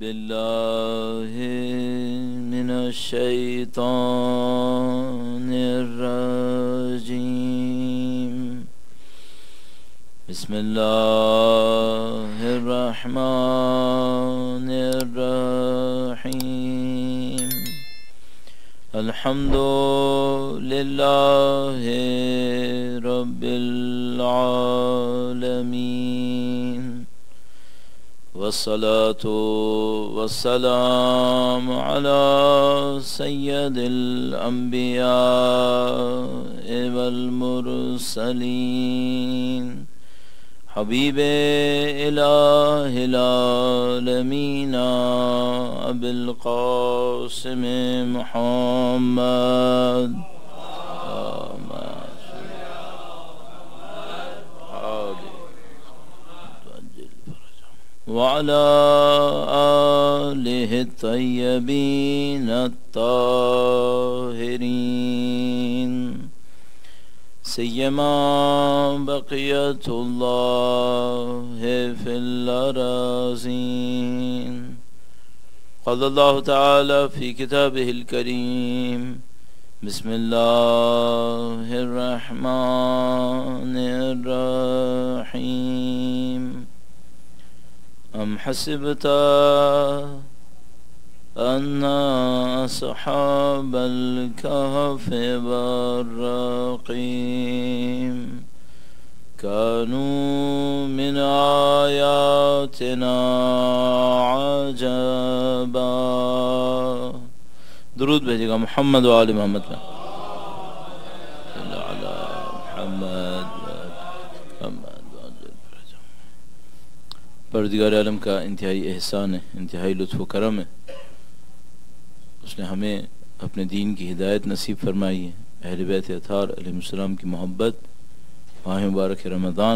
بالله من الشيطان الرجيم بسم الله الرحمن الرحيم الحمد لله رب العالمين والصلاة والسلام على سيد الأنبياء والمرسلين حبيب إله العالمين أبي القاسم محمد وعلى آله الطيبين الطاهرين سيما بقية الله في الأراضين قال الله تعالى في كتابه الكريم بسم الله الرحمن الرحيم أم حسبت أن أصحاب الكهف والرقيم كانوا من آياتنا عجبا درود بھیجے گا محمد و آل محمد کا پروردگار عالم کا انتہائی احسان ہے، انتہائی لطف و کرم ہے، اس نے ہمیں اپنے دین کی ہدایت نصیب فرمائی ہے، اہل بیت اطہار علیہ السلام کی محبت، ماہ مبارک رمضان،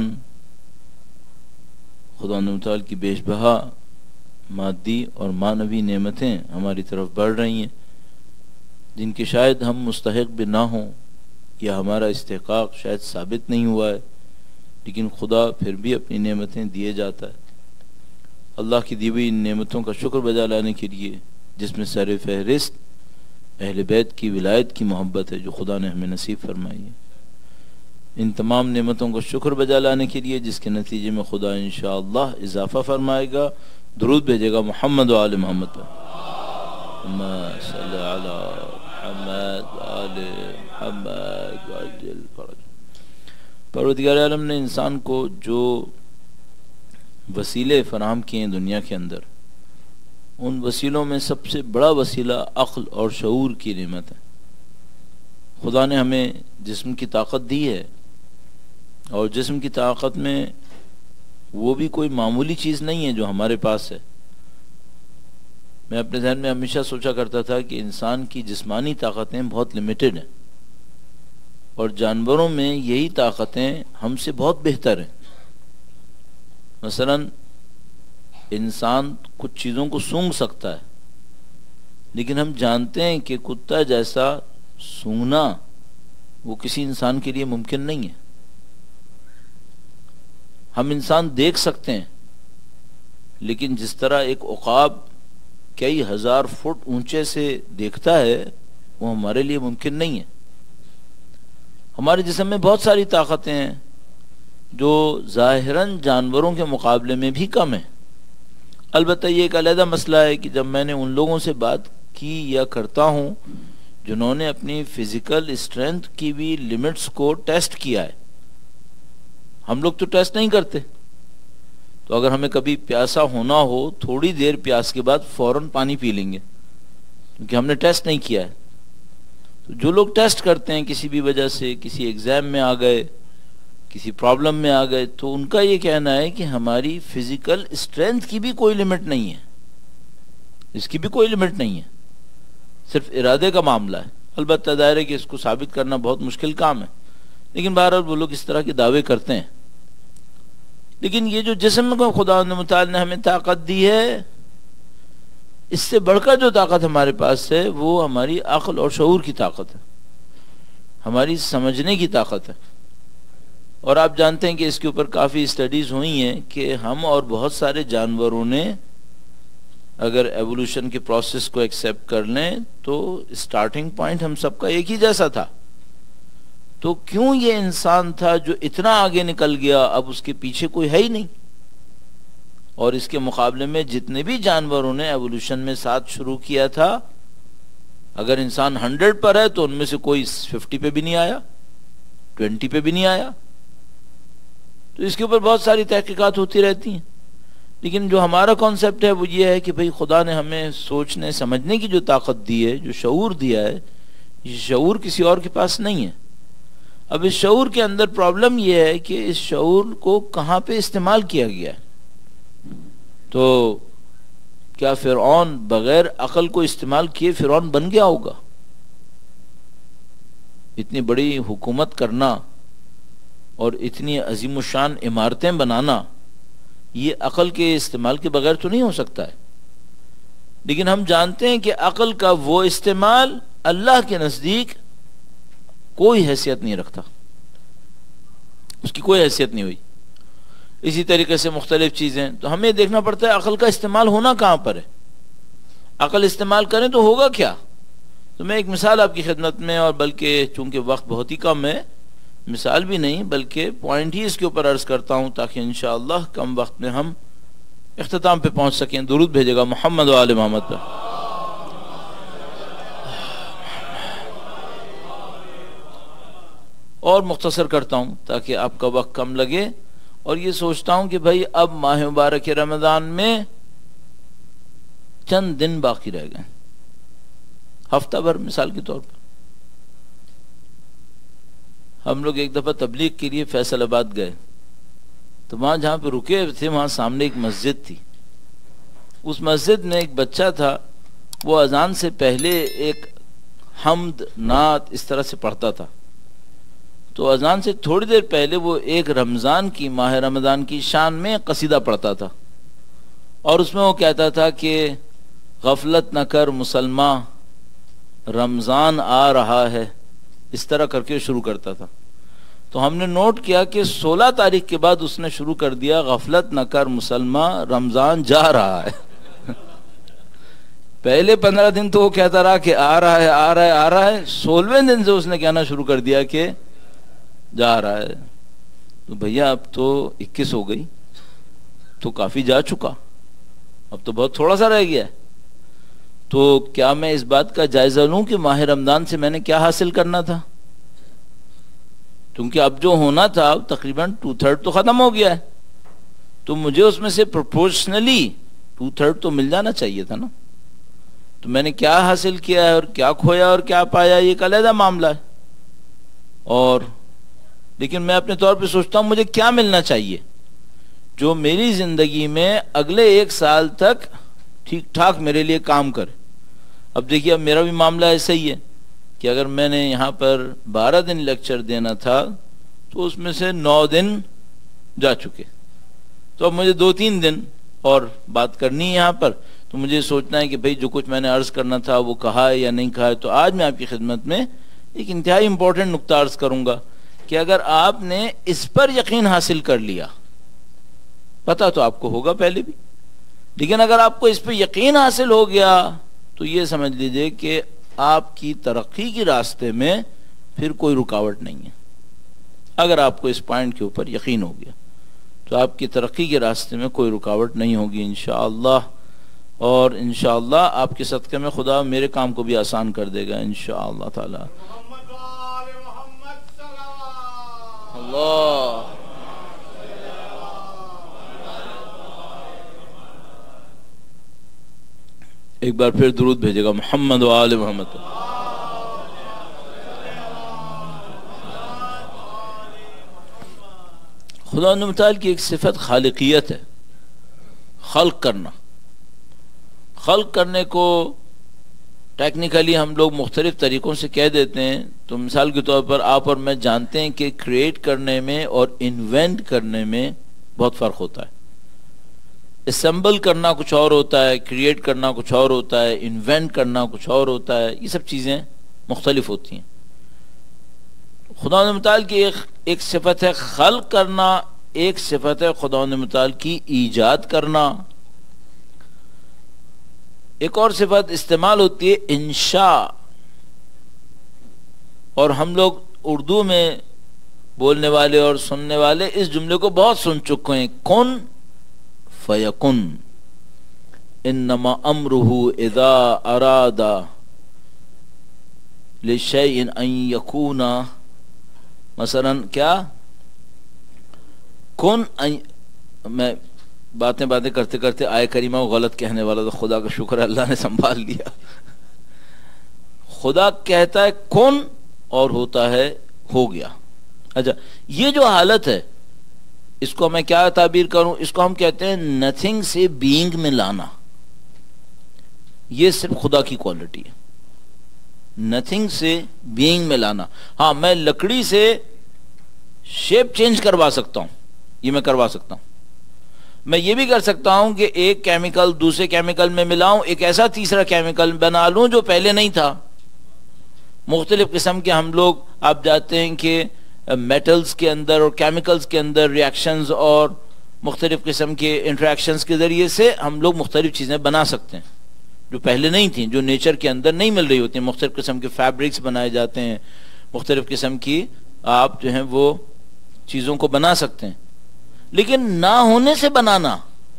خدا متعال کی بیش بہا مادی اور معنوی نعمتیں ہماری طرف بڑھ رہی ہیں جن کے شاید ہم مستحق بھی نہ ہوں یا ہمارا استحقاق شاید ثابت نہیں ہوا ہے، لیکن خدا پھر بھی اپنی نعمتیں دیے جاتا ہے۔ اللہ کی دی ہوئی ان نعمتوں کا شکر بجا لانے کے لیے جس میں سر فہرست اہل بیت کی ولایت کی محبت ہے جو خدا نے ہمیں نصیب فرمائی ہے، ان تمام نعمتوں کو شکر بجا لانے کے لیے جس کے نتیجے میں خدا انشاءاللہ اضافہ فرمائے گا، درود بھیجے گا محمد و آل محمد پر۔ اللہم صلی علی محمد و آل محمد وعجل فرج۔ پروردگار عالم نے انسان کو جو وسیلے فراہم کیے ہیں دنیا کے اندر، ان وسیلوں میں سب سے بڑا وسیلہ عقل اور شعور کی نعمت ہے۔ خدا نے ہمیں جسم کی طاقت دی ہے، اور جسم کی طاقت میں وہ بھی کوئی معمولی چیز نہیں ہے جو ہمارے پاس ہے۔ میں اپنے ذہن میں ہمیشہ سوچا کرتا تھا کہ انسان کی جسمانی طاقتیں بہت لمیٹڈ ہیں، اور جانوروں میں یہی طاقتیں ہم سے بہت بہتر ہیں۔ مثلا انسان کچھ چیزوں کو سونگھ سکتا ہے، لیکن ہم جانتے ہیں کہ کتا جیسا سونگنا وہ کسی انسان کے لیے ممکن نہیں ہے۔ ہم انسان دیکھ سکتے ہیں، لیکن جس طرح ایک عقاب کئی ہزار فٹ اونچے سے دیکھتا ہے وہ ہمارے لیے ممکن نہیں ہے۔ ہمارے جسم میں بہت ساری طاقتیں ہیں جو ظاہراً جانوروں کے مقابلے میں بھی کم ہیں۔ البتہ یہ ایک علیحدہ مسئلہ ہے کہ جب میں نے ان لوگوں سے بات کی یا کرتا ہوں جنہوں نے اپنی فزیکل اسٹرینتھ کی بھی لمٹس کو ٹیسٹ کیا ہے، ہم لوگ تو ٹیسٹ نہیں کرتے، تو اگر ہمیں کبھی پیاسا ہونا ہو تھوڑی دیر پیاس کے بعد فوراً پانی پی لیں گے کیونکہ ہم نے ٹیسٹ نہیں کیا ہے۔ تو جو لوگ ٹیسٹ کرتے ہیں کسی بھی وجہ سے، کسی ایگزام میں آ گئے، کسی پرابلم میں آ گئے، تو ان کا یہ کہنا ہے کہ ہماری فزیکل اسٹرینتھ کی بھی کوئی لمٹ نہیں ہے، اس کی بھی کوئی لمٹ نہیں ہے، صرف ارادے کا معاملہ ہے۔ البتہ ظاہر ہے کہ اس کو ثابت کرنا بہت مشکل کام ہے، لیکن بہرحال وہ لوگ اس طرح کے دعوے کرتے ہیں۔ لیکن یہ جو جسم کو خدا متعال نے ہمیں طاقت دی ہے، اس سے بڑھ کر جو طاقت ہمارے پاس ہے وہ ہماری عقل اور شعور کی طاقت ہے، ہماری سمجھنے کی طاقت ہے۔ اور آپ جانتے ہیں کہ اس کے اوپر کافی اسٹڈیز ہوئی ہیں کہ ہم اور بہت سارے جانوروں نے اگر ایوولوشن کے پروسیس کو ایکسیپٹ کر لیں تو اسٹارٹنگ پوائنٹ ہم سب کا ایک ہی جیسا تھا. تو کیوں یہ انسان تھا جو اتنا آگے نکل گیا اب اس کے پیچھے کوئی ہے ہی نہیں؟ اور اس کے مقابلے میں جتنے بھی جانوروں نے ایوولوشن میں ساتھ شروع کیا تھا، اگر انسان 100 پر ہے تو ان میں سے کوئی 50 پہ بھی نہیں آیا، 20 پہ بھی نہیں آیا. تو اس کے اوپر بہت ساری تحقیقات ہوتی رہتی ہیں. لیکن جو ہمارا کانسیپٹ ہے وہ یہ ہے کہ بھئی خدا نے ہمیں سوچنے سمجھنے کی جو طاقت دی ہے، جو شعور دیا ہے، یہ شعور کسی اور کے پاس نہیں ہے. اب اس شعور کے اندر پرابلم یہ ہے کہ اس شعور کو کہاں پہ استعمال کیا گیا ہے. تو کیا فرعون بغیر عقل کو استعمال کیے فرعون بن گیا ہوگا؟ اتنی بڑی حکومت کرنا اور اتنی عظیم الشان عمارتیں بنانا یہ عقل کے استعمال کے بغیر تو نہیں ہو سکتا ہے. لیکن ہم جانتے ہیں کہ عقل کا وہ استعمال اللہ کے نزدیک کوئی حیثیت نہیں رکھتا، اس کی کوئی حیثیت نہیں ہوئی. اسی طریقے سے مختلف چیزیں، تو ہمیں دیکھنا پڑتا ہے عقل کا استعمال ہونا کہاں پر ہے. عقل استعمال کریں تو ہوگا کیا؟ تو میں ایک مثال آپ کی خدمت میں، اور بلکہ چونکہ وقت بہت ہی کم ہے، مثال بھی نہیں بلکہ پوائنٹ ہی اس کے اوپر عرض کرتا ہوں تاکہ انشاءاللہ کم وقت میں ہم اختتام پہ پہنچ سکیں. درود بھیجے گا محمد و آل محمد پر. اور مختصر کرتا ہوں تاکہ آپ کا وقت کم لگے، اور یہ سوچتا ہوں کہ بھائی اب ماہ مبارک رمضان میں چند دن باقی رہ گئے، ہفتہ بھر مثال کے طور پر. ہم لوگ ایک دفعہ تبلیغ کے لیے فیصل آباد گئے، تو وہاں جہاں پہ رکے تھے وہاں سامنے ایک مسجد تھی. اس مسجد میں ایک بچہ تھا، وہ اذان سے پہلے ایک حمد نعت اس طرح سے پڑھتا تھا. تو اذان سے تھوڑی دیر پہلے وہ ایک رمضان کی، ماہ رمضان کی شان میں قصیدہ پڑھتا تھا، اور اس میں وہ کہتا تھا کہ غفلت نہ کر مسلمان رمضان آ رہا ہے، اس طرح کر کے شروع کرتا تھا. تو ہم نے نوٹ کیا کہ 16 تاریخ کے بعد اس نے شروع کر دیا غفلت نہ کر مسلمان رمضان جا رہا ہے. پہلے 15 دن تو وہ کہتا رہا کہ آ رہا ہے آ رہا ہے آ رہا ہے، 16ویں دن سے اس نے کہنا شروع کر دیا کہ جا رہا ہے. تو بھیا اب تو 21 ہو گئی، تو کافی جا چکا، اب تو بہت تھوڑا سا رہ گیا ہے. تو کیا میں اس بات کا جائزہ لوں کہ ماہ رمضان سے میں نے کیا حاصل کرنا تھا؟ کیونکہ اب جو ہونا تھا تقریباً 2/3 تو ختم ہو گیا ہے. تو مجھے اس میں سے پروپورشنلی 2/3 تو مل جانا چاہیے تھا نا. تو میں نے کیا حاصل کیا ہے اور کیا کھویا اور کیا پایا، یہ ایک علیحدہ معاملہ ہے. اور لیکن میں اپنے طور پہ سوچتا ہوں مجھے کیا ملنا چاہیے جو میری زندگی میں اگلے 1 سال تک ٹھیک ٹھاک میرے لیے کام کرے. اب دیکھیے، اب میرا بھی معاملہ ایسا ہی ہے کہ اگر میں نے یہاں پر 12 دن لیکچر دینا تھا تو اس میں سے 9 دن جا چکے. تو اب مجھے 2-3 دن اور بات کرنی ہے یہاں پر. تو مجھے سوچنا ہے کہ بھئی جو کچھ میں نے عرض کرنا تھا وہ کہا ہے یا نہیں کہا ہے. تو آج میں آپ کی خدمت میں ایک انتہائی امپورٹنٹ نقطہ عرض کروں گا کہ اگر آپ نے اس پر یقین حاصل کر لیا، پتہ تو آپ کو ہوگا پہلے بھی، لیکن اگر آپ کو اس پہ یقین حاصل ہو گیا تو یہ سمجھ لیجئے کہ آپ کی ترقی کے راستے میں پھر کوئی رکاوٹ نہیں ہے. اگر آپ کو اس پوائنٹ کے اوپر یقین ہو گیا تو آپ کی ترقی کے راستے میں کوئی رکاوٹ نہیں ہوگی انشاءاللہ. اور انشاءاللہ آپ کے صدقے میں خدا میرے کام کو بھی آسان کر دے گا انشاءاللہ تعالی. اللہ ایک بار پھر درود بھیجے گا محمد و آل محمد. خدا متعال کی ایک صفت خالقیت ہے، خلق کرنا. خلق کرنے کو ٹیکنیکلی ہم لوگ مختلف طریقوں سے کہہ دیتے ہیں. تو مثال کے طور پر آپ اور میں جانتے ہیں کہ کریٹ کرنے میں اور انوینٹ کرنے میں بہت فرق ہوتا ہے. اسمبل کرنا کچھ اور ہوتا ہے، کریٹ کرنا کچھ اور ہوتا ہے، انوینٹ کرنا کچھ اور ہوتا ہے. یہ سب چیزیں مختلف ہوتی ہیں. خدا متعال کی ایک صفت ہے خلق کرنا، ایک صفت ہے خدا متعال کی ایجاد کرنا. ایک اور صفت استعمال ہوتی ہے انشاء، اور ہم لوگ اردو میں بولنے والے اور سننے والے اس جملے کو بہت سن چکے ہیں، کن فیکن، انما امرہ اذا اراد لشیء ان یکون، مثلا کیا کن، میں باتیں کرتے کرتے آئے کریمہ کو غلط کہنے والا، تو خدا کا شکر ہے اللہ نے سنبھال لیا۔ خدا کہتا ہے کن اور ہوتا ہے ہو گیا۔ اچھا، یہ جو حالت ہے اس کو میں کیا تعبیر کروں، اس کو ہم کہتے ہیں نتھنگ سے بینگ میں لانا۔ یہ صرف خدا کی کوالٹی ہے، نتھنگ سے بینگ میں لانا۔ ہاں، میں لکڑی سے شیپ چینج کروا سکتا ہوں، یہ میں کروا سکتا ہوں۔ میں یہ بھی کر سکتا ہوں کہ ایک کیمیکل دوسرے کیمیکل میں ملاؤں، ایک ایسا تیسرا کیمیکل بنا لوں جو پہلے نہیں تھا۔ مختلف قسم کے ہم لوگ، آپ جانتے ہیں کہ میٹلز کے اندر اور کیمیکلز کے اندر ریاکشنز اور مختلف قسم کے انٹریکشنز کے ذریعے سے ہم لوگ مختلف چیزیں بنا سکتے ہیں جو پہلے نہیں تھیں، جو نیچر کے اندر نہیں مل رہی ہوتی ہیں۔ مختلف قسم کے فیبرکس بنائے جاتے ہیں، مختلف قسم کی آپ جو ہیں وہ چیزوں کو بنا سکتے ہیں، لیکن نہ ہونے سے بنانا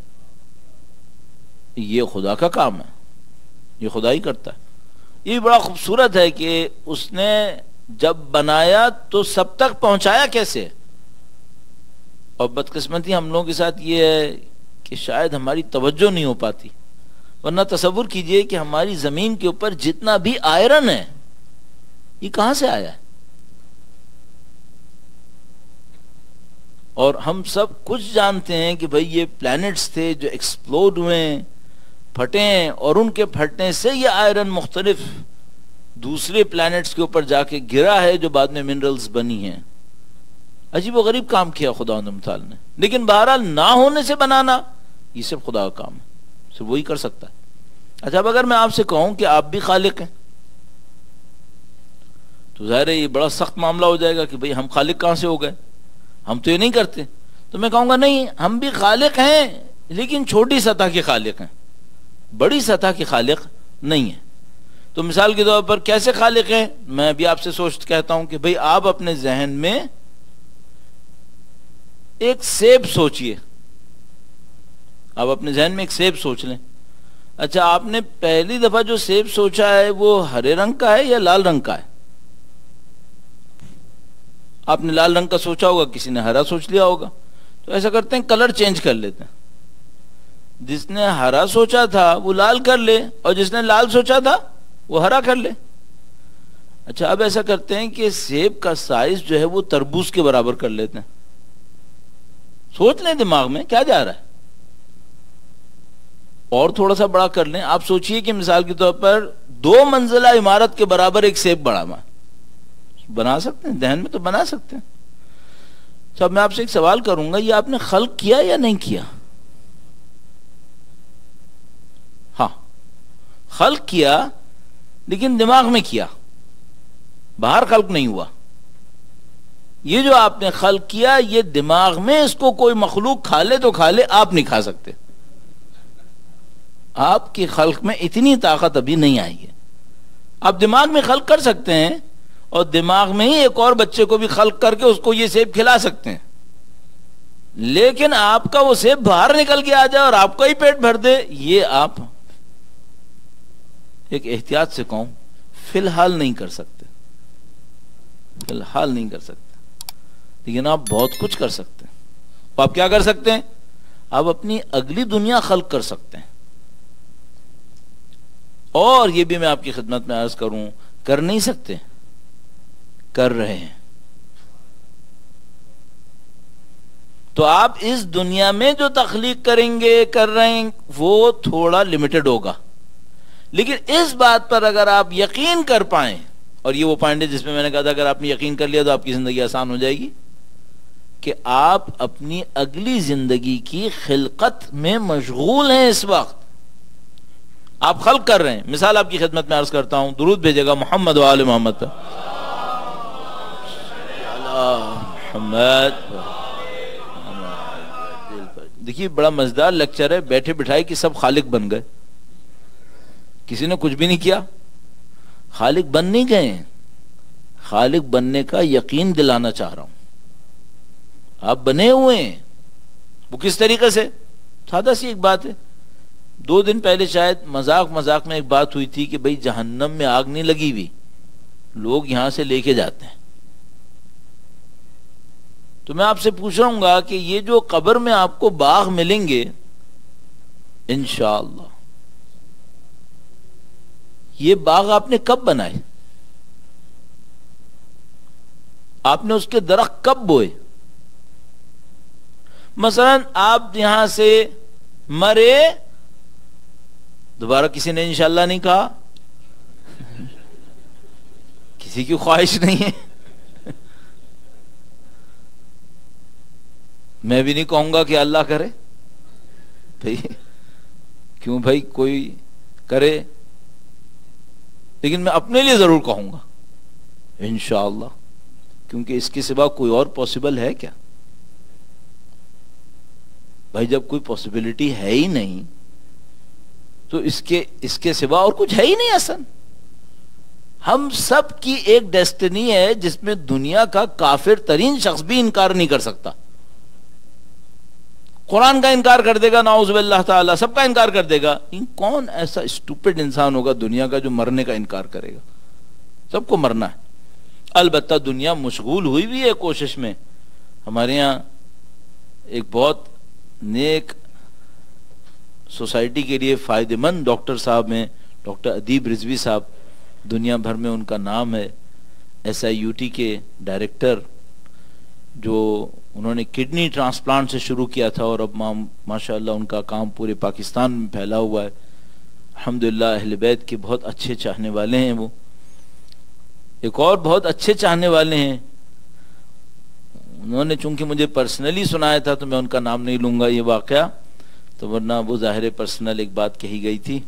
یہ خدا کا کام ہے، یہ خدا ہی کرتا ہے۔ یہ بڑا خوبصورت ہے کہ اس نے جب بنایا تو سب تک پہنچایا کیسے؟ اور بدقسمتی ہم لوگوں کے ساتھ یہ ہے کہ شاید ہماری توجہ نہیں ہو پاتی، ورنہ تصور کیجئے کہ ہماری زمین کے اوپر جتنا بھی آئرن ہے یہ کہاں سے آیا ہے؟ اور ہم سب کچھ جانتے ہیں کہ بھئی یہ پلانٹس تھے جو ایکسپلوڈ ہوئے ہیں، پھٹے ہیں، اور ان کے پھٹنے سے یہ آئرن مختلف دوسرے پلانٹس کے اوپر جا کے گرا ہے جو بعد میں منرلز بنی ہیں۔ عجیب و غریب کام کیا خدا متعال نے، لیکن بہرحال نہ ہونے سے بنانا یہ صرف خدا کا کام ہے، صرف وہی کر سکتا ہے۔ اچھا، اب اگر میں آپ سے کہوں کہ آپ بھی خالق ہیں تو ظاہر ہے یہ بڑا سخت معاملہ ہو جائے گا کہ بھئی ہم خالق کہاں سے ہو گئے، ہم تو یہ نہیں کرتے۔ تو میں کہوں گا نہیں، ہم بھی خالق ہیں لیکن چھوٹی سطح کے خالق ہیں، بڑی سطح کے خالق نہیں ہیں۔ تو مثال کے طور پر کیسے خالق ہیں؟ میں بھی آپ سے کہتا ہوں کہ بھئی آپ اپنے ذہن میں ایک سیب سوچئے، آپ اپنے ذہن میں ایک سیب سوچ لیں۔ اچھا، آپ نے پہلی دفعہ جو سیب سوچا ہے وہ ہرے رنگ کا ہے یا لال رنگ کا ہے؟ آپ نے لال رنگ کا سوچا ہوگا، کسی نے ہرا سوچ لیا ہوگا۔ تو ایسا کرتے ہیں کلر چینج کر لیتے ہیں، جس نے ہرا سوچا تھا وہ لال کر لے، اور جس نے لال سوچا تھا وہ ہرا کر لے۔ اچھا، اب ایسا کرتے ہیں کہ سیب کا سائز جو ہے وہ تربوز کے برابر کر لیتے ہیں۔ سوچ لیں دماغ میں کیا جا رہا ہے، اور تھوڑا سا بڑا کر لیں۔ آپ سوچئے کہ مثال کے طور پر 2 منزلہ عمارت کے برابر ایک سیب بڑا بنا سکتے ہیں، ذہن میں تو بنا سکتے ہیں۔ تو اب میں آپ سے ایک سوال کروں گا، یہ آپ نے خلق کیا یا نہیں کیا؟ ہاں، خلق کیا لیکن دماغ میں کیا، باہر خلق نہیں ہوا۔ یہ جو آپ نے خلق کیا یہ دماغ میں، اس کو کوئی مخلوق کھا لے تو کھا لے، آپ نہیں کھا سکتے۔ آپ کی خلق میں اتنی طاقت ابھی نہیں آئی ہے۔ آپ دماغ میں خلق کر سکتے ہیں، اور دماغ میں ہی ایک اور بچے کو بھی خلق کر کے اس کو یہ سیب کھلا سکتے ہیں، لیکن آپ کا وہ سیب باہر نکل کے آ جائے اور آپ کا ہی پیٹ بھر دے، یہ آپ ایک احتیاط سے کہوں فی الحال نہیں کر سکتے، فی الحال نہیں کر سکتے، لیکن آپ بہت کچھ کر سکتے ہیں۔ تو آپ کیا کر سکتے ہیں؟ آپ اپنی اگلی دنیا خلق کر سکتے ہیں۔ اور یہ بھی میں آپ کی خدمت میں عرض کروں، کر نہیں سکتے، کر رہے ہیں۔ تو آپ اس دنیا میں جو تخلیق کریں گے، کر رہے ہیں، وہ تھوڑا لمیٹڈ ہوگا، لیکن اس بات پر اگر آپ یقین کر پائیں، اور یہ وہ پوائنٹ ہے جس میں نے کہا تھا اگر آپ نے یقین کر لیا تو آپ کی زندگی آسان ہو جائے گی، کہ آپ اپنی اگلی زندگی کی خلقت میں مشغول ہیں۔ اس وقت آپ خلق کر رہے ہیں۔ مثال آپ کی خدمت میں عرض کرتا ہوں، درود بھیجے گا محمد و آل محمد پر۔ دیکھیے بڑا مزیدار لیکچر ہے، بیٹھے بٹھائے کہ سب خالق بن گئے۔ کسی نے کچھ بھی نہیں کیا، خالق بن نہیں گئے ہیں، خالق بننے کا یقین دلانا چاہ رہا ہوں. آپ بنے ہوئے ہیں. وہ کس طریقے سے؟ سادہ سی ایک بات ہے. 2 دن پہلے شاید مذاق میں ایک بات ہوئی تھی کہ بھئی جہنم میں آگ نہیں لگی ہوئی، لوگ یہاں سے لے کے جاتے ہیں. تو میں آپ سے پوچھ رہا ہوں گا کہ یہ جو قبر میں آپ کو باغ ملیں گے انشاءاللہ، یہ باغ آپ نے کب بنائے؟ آپ نے اس کے درخت کب بوئے؟ مثلا آپ یہاں سے مرے، دوبارہ کسی نے انشاءاللہ نہیں کہا، کسی کی خواہش نہیں ہے. میں بھی نہیں کہوں گا کہ اللہ کرے بھائی، کیوں بھائی کوئی کرے، لیکن میں اپنے لیے ضرور کہوں گا انشاءاللہ، کیونکہ اس کے سوا کوئی اور پاسبل ہے کیا؟ بھائی جب کوئی پاسبلٹی ہے ہی نہیں تو اس کے سوا اور کچھ ہے ہی نہیں. اصلا ہم سب کی ایک ڈیسٹنی ہے جس میں دنیا کا کافر ترین شخص بھی انکار نہیں کر سکتا. قرآن کا انکار کر دے گا، نعوذ باللہ تعالی، سب کا انکار کر دے گا. کون ایسا اسٹوپڈ انسان ہوگا دنیا کا جو مرنے کا انکار کرے گا؟ سب کو مرنا ہے. البتہ دنیا مشغول ہوئی بھی ہے کوشش میں. ہمارے یہاں ایک بہت نیک سوسائٹی کے لیے فائدہ مند ڈاکٹر صاحب ہیں، ڈاکٹر ادیب رضوی صاحب، دنیا بھر میں ان کا نام ہے. SIUT کے ڈائریکٹر، جو انہوں نے کڈنی ٹرانسپلانٹ سے شروع کیا تھا اور اب ماشاءاللہ ان کا کام پورے پاکستان میں پھیلا ہوا ہے. الحمدللہ اہل بیت کے بہت اچھے چاہنے والے ہیں. وہ ایک اور بہت اچھے چاہنے والے ہیں، انہوں نے چونکہ مجھے پرسنلی سنایا تھا تو میں ان کا نام نہیں لوں گا یہ واقعہ، تو ورنہ وہ ظاہر پرسنل ایک بات کہی گئی تھی.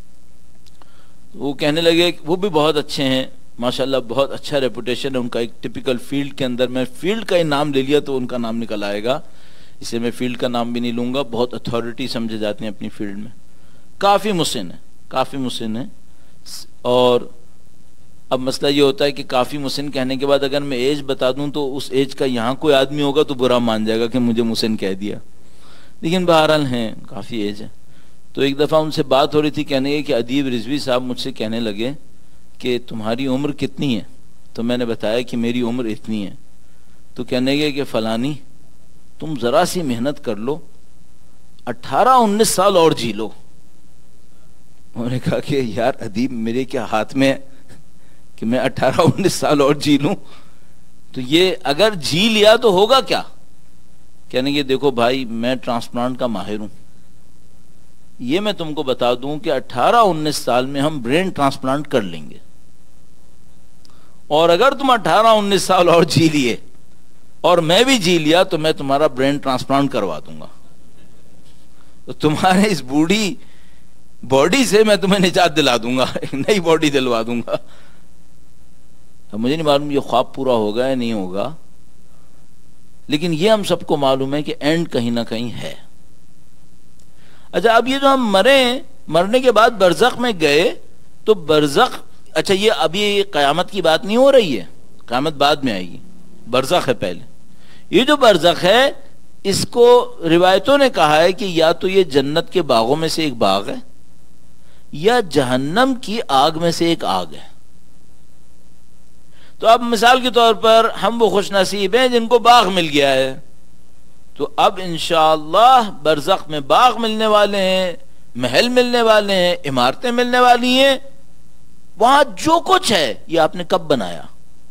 وہ کہنے لگے کہ وہ بھی بہت اچھے ہیں ماشاءاللہ، بہت اچھا ریپوٹیشن ہے ان کا ایک ٹپیکل فیلڈ کے اندر. میں فیلڈ کا ہی نام لے لیا تو ان کا نام نکل آئے گا، اسے میں فیلڈ کا نام بھی نہیں لوں گا. بہت اتھارٹی سمجھے جاتے ہیں اپنی فیلڈ میں. کافی مسن ہے. اور اب مسئلہ یہ ہوتا ہے کہ کافی مسن کہنے کے بعد اگر میں ایج بتا دوں تو اس ایج کا یہاں کوئی آدمی ہوگا تو برا مان جائے گا کہ مجھے مسن کہہ دیا، لیکن بہرحال ہیں کافی ایج ہے. تو ایک دفعہ ان سے بات ہو رہی تھی، کہنے لگے کہ ادیب رضوی صاحب مجھ سے کہنے لگے کہ تمہاری عمر کتنی ہے؟ تو میں نے بتایا کہ میری عمر اتنی ہے. تو کہنے لگے کہ فلانی تم ذرا سی محنت کر لو، 18-19 سال اور جی لو. انہوں نے کہا کہ یار ادیب میرے کیا ہاتھ میں ہے کہ میں 18-19 سال اور جی لوں؟ تو یہ اگر جی لیا تو ہوگا کیا؟ کہنے کہ دیکھو بھائی میں ٹرانسپلانٹ کا ماہر ہوں، یہ میں تم کو بتا دوں کہ 18-19 سال میں ہم برین ٹرانسپلانٹ کر لیں گے، اور اگر تم 18-19 سال اور جی لیے اور میں بھی جی لیا تو میں تمہارا برین ٹرانسپلانٹ کروا دوں گا. تو تمہارے اس بوڑھی باڈی سے میں تمہیں نجات دلا دوں گا، ایک نئی باڈی دلوا دوں گا. اب مجھے نہیں معلوم یہ خواب پورا ہوگا یا نہیں ہوگا، لیکن یہ ہم سب کو معلوم ہے کہ اینڈ کہیں نہ کہیں ہے. اچھا اب یہ جو ہم مرنے کے بعد برزخ میں گئے تو برزخ، اچھا یہ ابھی قیامت کی بات نہیں ہو رہی ہے، قیامت بعد میں آئے گی، برزخ ہے پہلے. یہ جو برزخ ہے اس کو روایتوں نے کہا ہے کہ یا تو یہ جنت کے باغوں میں سے ایک باغ ہے یا جہنم کی آگ میں سے ایک آگ ہے. تو اب مثال کے طور پر ہم وہ خوش نصیب ہیں جن کو باغ مل گیا ہے، تو اب انشاءاللہ برزخ میں باغ ملنے والے ہیں، محل ملنے والے ہیں، عمارتیں ملنے والی ہیں. وہاں جو کچھ ہے یہ آپ نے کب بنایا؟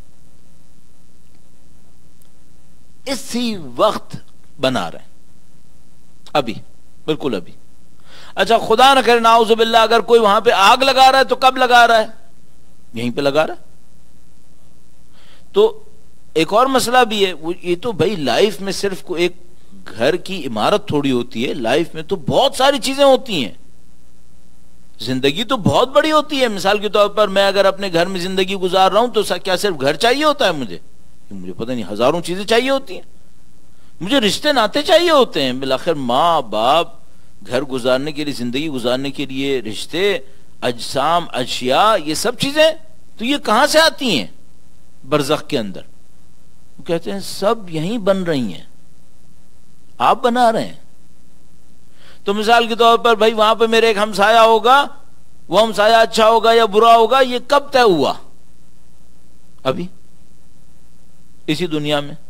اسی وقت بنا رہے ہیں، ابھی، بالکل ابھی. اچھا خدا نہ کرے نعوذ باللہ اگر کوئی وہاں پہ آگ لگا رہا ہے تو کب لگا رہا ہے؟ یہیں پہ لگا رہا ہے. تو ایک اور مسئلہ بھی ہے، یہ تو بھائی لائف میں صرف ایک گھر کی عمارت تھوڑی ہوتی ہے، لائف میں تو بہت ساری چیزیں ہوتی ہیں. زندگی تو بہت بڑی ہوتی ہے. مثال کے طور پر میں اگر اپنے گھر میں زندگی گزار رہا ہوں تو کیا صرف گھر چاہیے ہوتا ہے مجھے پتہ نہیں ہزاروں چیزیں چاہیے ہوتی ہیں. مجھے رشتے ناتے چاہیے ہوتے ہیں، بالآخر ماں باپ، گھر گزارنے کے لیے، زندگی گزارنے کے لیے رشتے، اجسام، اشیاء، یہ سب چیزیں تو یہ کہاں سے آتی ہیں برزخ کے اندر؟ وہ کہتے ہیں سب یہیں بن رہی ہیں، آپ بنا رہے ہیں۔ تو مثال کے طور پر بھائی وہاں پہ میرے ایک ہمسایہ ہوگا، وہ ہمسایہ اچھا ہوگا یا برا ہوگا، یہ کب طے ہوا؟ ابھی اسی دنیا میں۔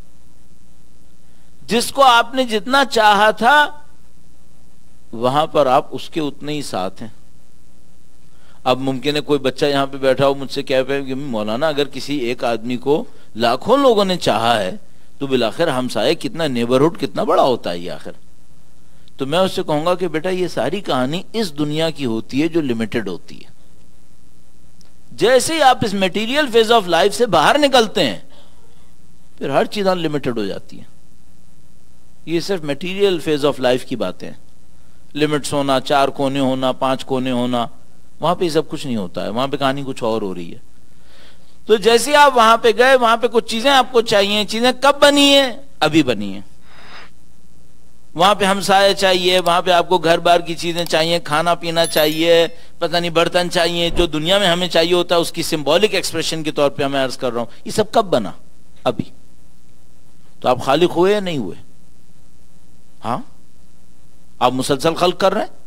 جس کو آپ نے جتنا چاہا تھا وہاں پر آپ اس کے اتنے ہی ساتھ ہیں۔ اب ممکن ہے کوئی بچہ یہاں پہ بیٹھا ہو مجھ سے کہہ پہ کہ مولانا اگر کسی ایک آدمی کو لاکھوں لوگوں نے چاہا ہے تو بالآخر ہمسایہ کتنا، نیبرہڈ کتنا بڑا ہوتا ہے یہ آخر۔ تو میں اس سے کہوں گا کہ بیٹا یہ ساری کہانی اس دنیا کی ہوتی ہے جو لمیٹڈ ہوتی ہے۔ جیسے ہی آپ اس میٹیریل فیز آف لائف سے باہر نکلتے ہیں پھر ہر چیز انلمیٹڈ ہو جاتی ہے۔ یہ صرف میٹیریل فیز آف لائف کی باتیں ہیں۔ لمٹس ہونا، 4 کونے ہونا، 5 کونے ہونا، وہاں پہ یہ سب کچھ نہیں ہوتا ہے، وہاں پہ کہانی کچھ اور ہو رہی ہے۔ تو جیسے آپ وہاں پہ گئے، وہاں پہ کچھ چیزیں آپ کو چاہیے، چیزیں کب بنی ہیں؟ ابھی بنی ہیں۔ وہاں پہ ہمسایہ چاہیے، وہاں پہ آپ کو گھر بار کی چیزیں چاہیے، کھانا پینا چاہیے، پتہ نہیں برتن چاہیے، جو دنیا میں ہمیں چاہیے ہوتا ہے اس کی سمبولک ایکسپریشن کے طور پہ میں عرض کر رہا ہوں۔ یہ سب کب بنا؟ ابھی۔ تو آپ خالق ہوئے یا نہیں ہوئے؟ ہاں، آپ مسلسل خلق کر رہے ہیں۔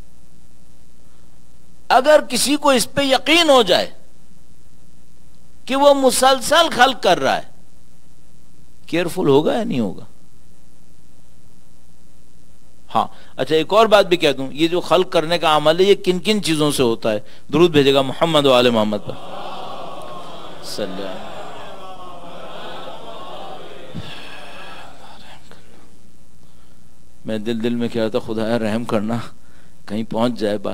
اگر کسی کو اس پہ یقین ہو جائے کہ وہ مسلسل خلق کر رہا ہے، کیئرفل ہوگا یا نہیں ہوگا؟ ہاں اچھا، ایک اور بات بھی کہہ دوں، یہ جو خلق کرنے کا عمل ہے یہ کن کن چیزوں سے ہوتا ہے؟ درود بھیجے گا محمد و آل محمد پر صلی اللہ علیہ وسلم۔ میں دل میں کہہ رہا تھا خدا رحم کرنا کہیں پہنچ جائے بات۔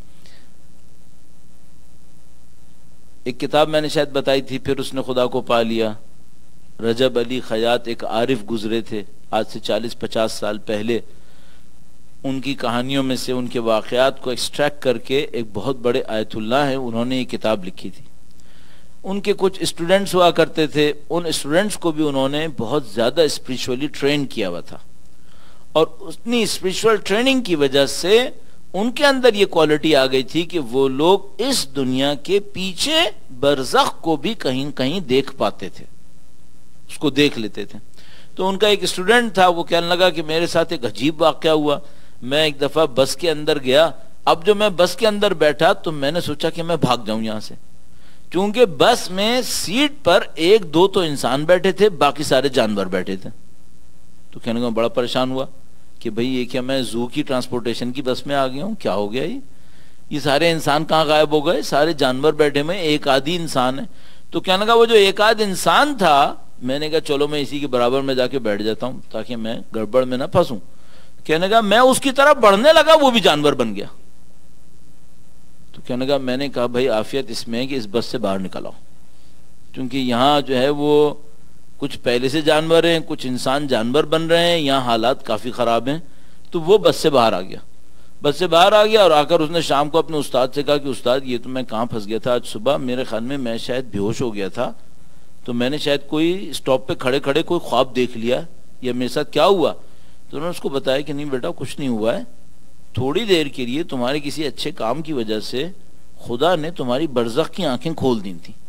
ایک کتاب میں نے شاید بتائی تھی، پھر اس نے خدا کو پا لیا۔ رجب علی خیاط ایک عارف گزرے تھے آج سے 40-50 سال پہلے۔ ان کی کہانیوں میں سے ان کے واقعات کو ایکسٹریکٹ کر کے ایک بہت بڑے آیت اللہ ہیں، انہوں نے یہ کتاب لکھی تھی۔ ان کے کچھ اسٹوڈنٹس ہوا کرتے تھے، ان اسٹوڈنٹس کو بھی انہوں نے بہت زیادہ اسپریچولی ٹرین کیا ہوا تھا، اور اتنی اسپریچول ٹریننگ کی وجہ سے ان کے اندر یہ کوالٹی آ گئی تھی کہ وہ لوگ اس دنیا کے پیچھے برزخ کو بھی کہیں کہیں دیکھ پاتے تھے، اس کو دیکھ لیتے تھے۔ تو ان کا ایک اسٹوڈنٹ تھا، وہ کہنے لگا کہ میرے ساتھ ایک عجیب واقعہ ہوا۔ میں ایک دفعہ بس کے اندر گیا، اب جو میں بس کے اندر بیٹھا تو میں نے سوچا کہ میں بھاگ جاؤں یہاں سے، کیونکہ بس میں سیٹ پر 1-2 تو انسان بیٹھے تھے، باقی سارے جانور بیٹھے تھے۔ تو کہنے کا بڑا پریشان ہوا کہ بھئی یہ کیا میں زو کی ٹرانسپورٹیشن کی بس میں آ گیا ہوں؟ کیا ہو گیا یہ سارے انسان کہاں غائب ہو گئے؟ سارے جانور بیٹھے میں ایک آدھی انسان ہے۔ تو کہنے لگا وہ جو ایک آدھ انسان تھا، میں نے کہا چلو میں اسی کے برابر میں جا کے بیٹھ جاتا ہوں تاکہ میں گڑبڑ میں نہ پھنسوں۔ کہنے لگا میں اس کی طرف بڑھنے لگا، وہ بھی جانور بن گیا۔ تو کہنے لگا میں نے کہا بھائی عافیت اس میں ہے کہ اس بس سے باہر نکل آؤ، کیونکہ یہاں جو ہے وہ کچھ پہلے سے جانور ہیں، کچھ انسان جانور بن رہے ہیں، یہاں حالات کافی خراب ہیں۔ تو وہ بس سے باہر آ گیا، بس سے باہر آ گیا، اور آ کر اس نے شام کو اپنے استاد سے کہا کہ استاد یہ تو میں کہاں پھنس گیا تھا آج صبح، میرے خیال میں شاید بے ہوش ہو گیا تھا، تو میں نے شاید کوئی اسٹاپ پہ کھڑے کھڑے کوئی خواب دیکھ لیا، یا میرے ساتھ کیا ہوا؟ تو انہوں نے اس کو بتایا کہ نہیں بیٹا کچھ نہیں ہوا ہے، تھوڑی دیر کے لیے تمہارے کسی اچھے کام کی وجہ سے خدا نے تمہاری برزخ کی آنکھیں کھول دی تھیں۔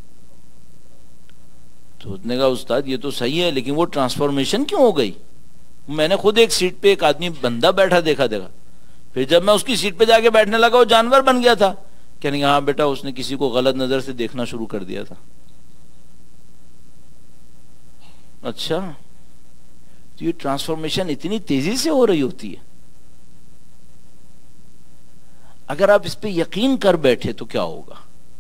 تو اس نے کہا استاد یہ تو صحیح ہے، لیکن وہ ٹرانسفارمیشن کیوں ہو گئی؟ میں نے خود ایک سیٹ پہ ایک آدمی بندہ بیٹھا دیکھا، پھر جب میں اس کی سیٹ پہ جا کے بیٹھنے لگا وہ جانور بن گیا تھا۔ کہنے کہ ہاں بیٹا اس نے کسی کو غلط نظر سے دیکھنا شروع کر دیا تھا۔ اچھا، تو یہ ٹرانسفارمیشن اتنی تیزی سے ہو رہی ہوتی ہے؟ اگر آپ اس پہ یقین کر بیٹھے تو کیا ہوگا؟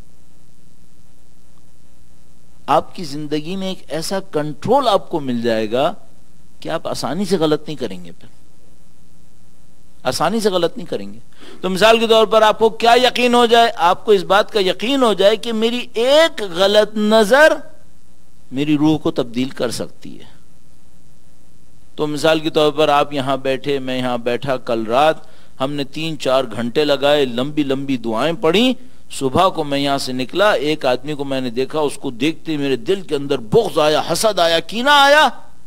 آپ کی زندگی میں ایک ایسا کنٹرول آپ کو مل جائے گا کہ آپ آسانی سے غلط نہیں کریں گے، پھر آسانی سے غلط نہیں کریں گے۔ تو مثال کے طور پر آپ کو کیا یقین ہو جائے؟ آپ کو اس بات کا یقین ہو جائے کہ میری ایک غلط نظر میری روح کو تبدیل کر سکتی ہے۔ تو مثال کے طور پر آپ یہاں بیٹھے، میں یہاں بیٹھا، کل رات ہم نے 3-4 گھنٹے لگائے، لمبی لمبی دعائیں پڑھی، صبح کو میں یہاں سے نکلا، ایک آدمی کو میں نے دیکھا، اس کو دیکھتے میرے دل کے اندر بغض آیا، حسد آیا، کینہ آیا۔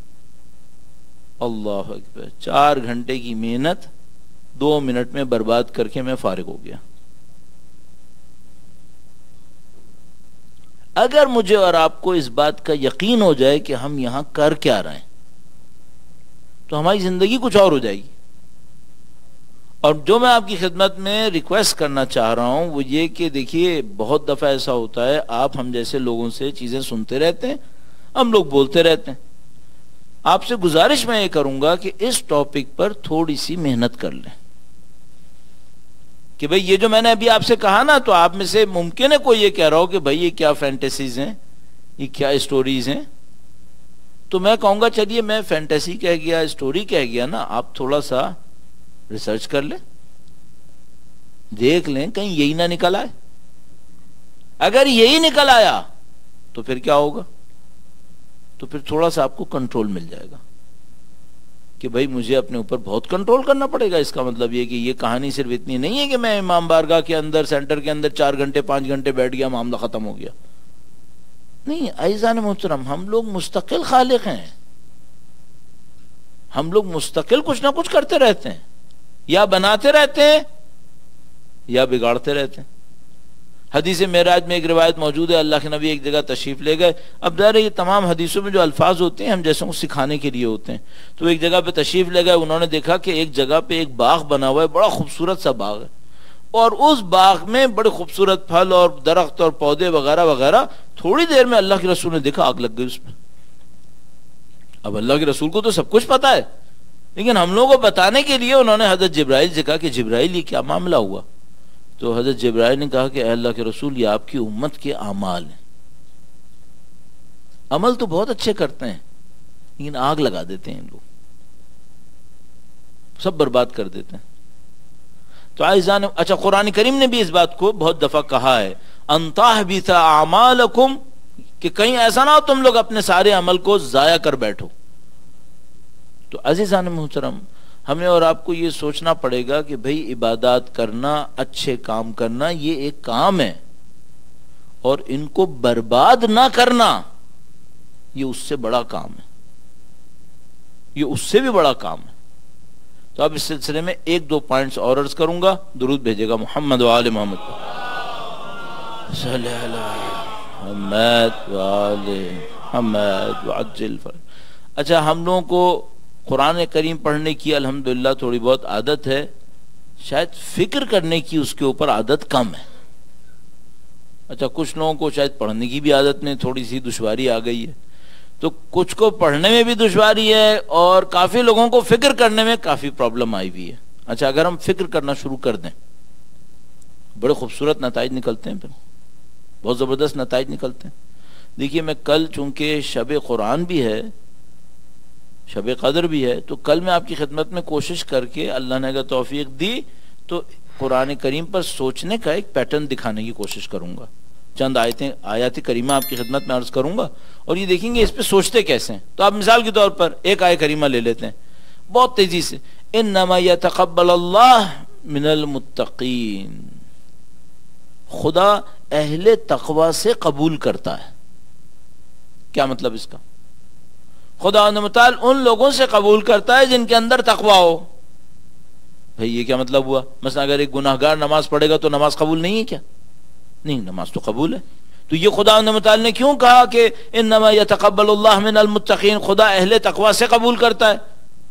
اللہ اکبر، 4 گھنٹے کی محنت 2 منٹ میں برباد کر کے میں فارغ ہو گیا۔ اگر مجھے اور آپ کو اس بات کا یقین ہو جائے کہ ہم یہاں کر کیا رہے ہیں تو ہماری زندگی کچھ اور ہو جائے گی. اور جو میں آپ کی خدمت میں ریکویسٹ کرنا چاہ رہا ہوں وہ یہ کہ دیکھیے بہت دفعہ ایسا ہوتا ہے آپ ہم جیسے لوگوں سے چیزیں سنتے رہتے ہیں, ہم لوگ بولتے رہتے ہیں. آپ سے گزارش میں یہ کروں گا کہ اس ٹاپک پر تھوڑی سی محنت کر لیں کہ بھئی یہ جو میں نے ابھی آپ سے کہا نا, تو آپ میں سے ممکن ہے کوئی یہ کہہ رہا ہو کہ بھئی یہ کیا فینٹیسیز ہیں, یہ کیا اسٹوریز ہیں. تو میں کہوں گا چلیے میں فینٹیسی کہہ گیا, اسٹوری کہہ گیا نا, آپ تھوڑا سا ریسرچ کر لیں, دیکھ لیں کہیں یہی نہ نکل آئے. اگر یہی نکل آیا تو پھر کیا ہوگا, تو پھر تھوڑا سا آپ کو کنٹرول مل جائے گا کہ بھائی مجھے اپنے اوپر بہت کنٹرول کرنا پڑے گا. اس کا مطلب یہ کہ یہ کہانی صرف اتنی نہیں ہے کہ میں امام بارگاہ کے اندر سینٹر کے اندر 4 گھنٹے 5 گھنٹے بیٹھ گیا معاملہ ختم ہو گیا. نہیں عزیزان محترم, ہم لوگ مستقل خالق ہیں, ہم لوگ مستقل کچھ نہ کچھ کرتے رہتے ہیں, یا بناتے رہتے ہیں یا بگاڑتے رہتے ہیں. حدیث معراج میں ایک روایت موجود ہے, اللہ کے نبی ایک جگہ تشریف لے گئے. اب ظاہر ہے یہ تمام حدیثوں میں جو الفاظ ہوتے ہیں ہم جیسوں کو سکھانے کے لیے ہوتے ہیں. تو ایک جگہ پہ تشریف لے گئے, انہوں نے دیکھا کہ ایک جگہ پہ ایک باغ بنا ہوا ہے, بڑا خوبصورت سا باغ ہے, اور اس باغ میں بڑے خوبصورت پھل اور درخت اور پودے وغیرہ وغیرہ. تھوڑی دیر میں اللہ کے رسول نے دیکھا آگ لگ گئی اس میں. اب اللہ کے رسول کو تو سب کچھ پتا ہے, لیکن ہم لوگوں کو بتانے کے لیے انہوں نے حضرت جبرائیل سے کہا کہ جبرائیل یہ کیا معاملہ ہوا. تو حضرت جبرائیل نے کہا کہ اے اللہ کے رسول یہ آپ کی امت کے اعمال ہیں, عمل تو بہت اچھے کرتے ہیں لیکن آگ لگا دیتے ہیں لوگ, سب برباد کر دیتے ہیں. تو عزیزان, اچھا قرآن کریم نے بھی اس بات کو بہت دفعہ کہا ہے, ان تحبط اعمالکم, کہ کہیں ایسا نہ ہو تم لوگ اپنے سارے عمل کو ضائع کر بیٹھو. تو عزیزان محترم, ہمیں اور آپ کو یہ سوچنا پڑے گا کہ بھئی عبادات کرنا, اچھے کام کرنا یہ ایک کام ہے, اور ان کو برباد نہ کرنا یہ اس سے بڑا کام ہے, یہ اس سے بھی بڑا کام ہے. تو اب اس سلسلے میں 1-2 پوائنٹس اور عرض کروں گا. درود بھیجے گا محمد و آل محمد صلی اللہ محمد و آل محمد وعجل فرج. اچھا, ہم لوگوں کو قرآن کریم پڑھنے کی الحمدللہ تھوڑی بہت عادت ہے, شاید فکر کرنے کی اس کے اوپر عادت کم ہے. اچھا, کچھ لوگوں کو شاید پڑھنے کی بھی عادت میں تھوڑی سی دشواری آ گئی ہے, تو کچھ کو پڑھنے میں بھی دشواری ہے, اور کافی لوگوں کو فکر کرنے میں کافی پرابلم آئی ہوئی ہے. اچھا, اگر ہم فکر کرنا شروع کر دیں بڑے خوبصورت نتائج نکلتے ہیں, پھر بہت زبردست نتائج نکلتے ہیں. دیکھیے میں کل چونکہ شب قرآن بھی ہے, شب قدر بھی ہے, تو کل میں آپ کی خدمت میں کوشش کر کے اللہ نے اگر توفیق دی تو قرآن کریم پر سوچنے کا ایک پیٹرن دکھانے کی کوشش کروں گا. چند آیات کریمہ آپ کی خدمت میں عرض کروں گا, اور یہ دیکھیں گے اس پہ سوچتے کیسے ہیں. تو آپ مثال کے طور پر ایک آیت کریمہ لے لیتے ہیں بہت تیزی سے, انما یتقبل اللہ من المتقین, خدا اہل تقوی سے قبول کرتا ہے. کیا مطلب اس کا؟ خدا متعال ان لوگوں سے قبول کرتا ہے جن کے اندر تقوی ہو. بھئی یہ کیا مطلب ہوا؟ مثلا اگر ایک گناہگار نماز پڑھے گا تو نماز قبول نہیں ہے کیا؟ نہیں, نماز تو قبول ہے. تو یہ خدا متعال نے کیوں کہا کہ انما یتقبل اللہ من المتقین, خدا اہل تقوی سے قبول کرتا ہے؟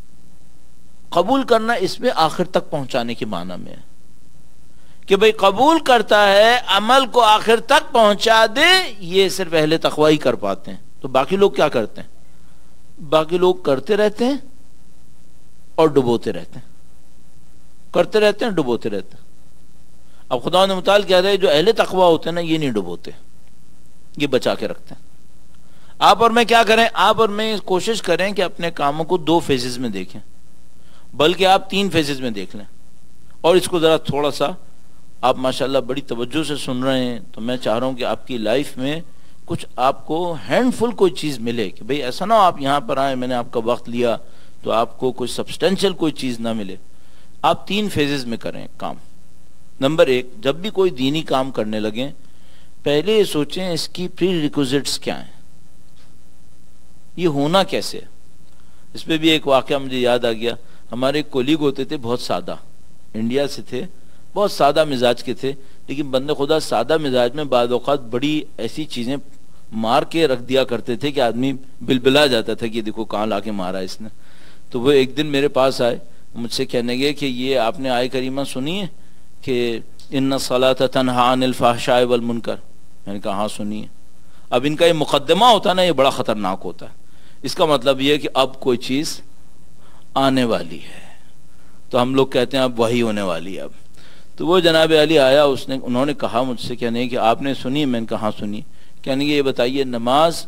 قبول کرنا اس میں آخر تک پہنچانے کے معنی میں ہے کہ بھئی قبول کرتا ہے, عمل کو آخر تک پہنچا دے, یہ صرف اہل تقوی ہی کر پاتے ہیں. تو باقی لوگ کیا کرتے ہیں؟ باقی لوگ کرتے رہتے ہیں اور ڈبوتے رہتے ہیں, کرتے رہتے ہیں ڈبوتے رہتے ہیں. اب خدا نے متعال کہہ رہے جو اہل تقوی ہوتے ہیں نا یہ نہیں ڈبوتے, یہ بچا کے رکھتے ہیں. آپ اور میں کیا کریں؟ آپ اور میں کوشش کریں کہ اپنے کاموں کو 2 فیزز میں دیکھیں, بلکہ آپ 3 فیزز میں دیکھ لیں. اور اس کو ذرا تھوڑا سا آپ ماشاءاللہ بڑی توجہ سے سن رہے ہیں, تو میں چاہ رہا ہوں کہ آپ کی لائف میں کچھ آپ کو ہینڈ فل کوئی چیز ملے, کہ بھئی ایسا نہ ہو آپ یہاں پر آئے, میں نے آپ کا وقت لیا تو آپ کو کوئی سبسٹینشل کوئی چیز نہ ملے. آپ 3 فیزز میں کریں کام. نمبر 1, جب بھی کوئی دینی کام کرنے لگیں پہلے یہ سوچیں اس کی پری ریکوزٹس کیا ہیں, یہ ہونا کیسے ہے. اس پہ بھی ایک واقعہ مجھے یاد آ گیا. ہمارے ایک کولیگ ہوتے تھے, بہت سادہ, انڈیا سے تھے, بہت سادہ مزاج کے تھے، لیکن بندے خدا سادہ مزاج میں بعض اوقات بڑی ایسی چیزیں مار کے رکھ دیا کرتے تھے کہ آدمی بلبلا جاتا تھا کہ دیکھو کہاں لا کے مارا اس نے. تو وہ ایک دن میرے پاس آئے، مجھ سے کہنے گئے کہ یہ آپ نے آیت کریمہ سنی ہے کہ ان الصلاۃ تنہی عن الفحشاء والمنکر؟ میں نے کہا ہاں سنی ہے. اب ان کا یہ مقدمہ ہوتا ہے نا، یہ بڑا خطرناک ہوتا ہے. اس کا مطلب یہ ہے کہ اب کوئی چیز آنے والی ہے، تو ہم لوگ کہتے ہیں اب وحی ہونے والی ہے اب. تو وہ جناب علی آیا، انہوں نے کہا مجھ سے کہنے کہ آپ نے سنی؟ میں نے کہا ہاں سنی. کہنے کہ یہ بتائیے نماز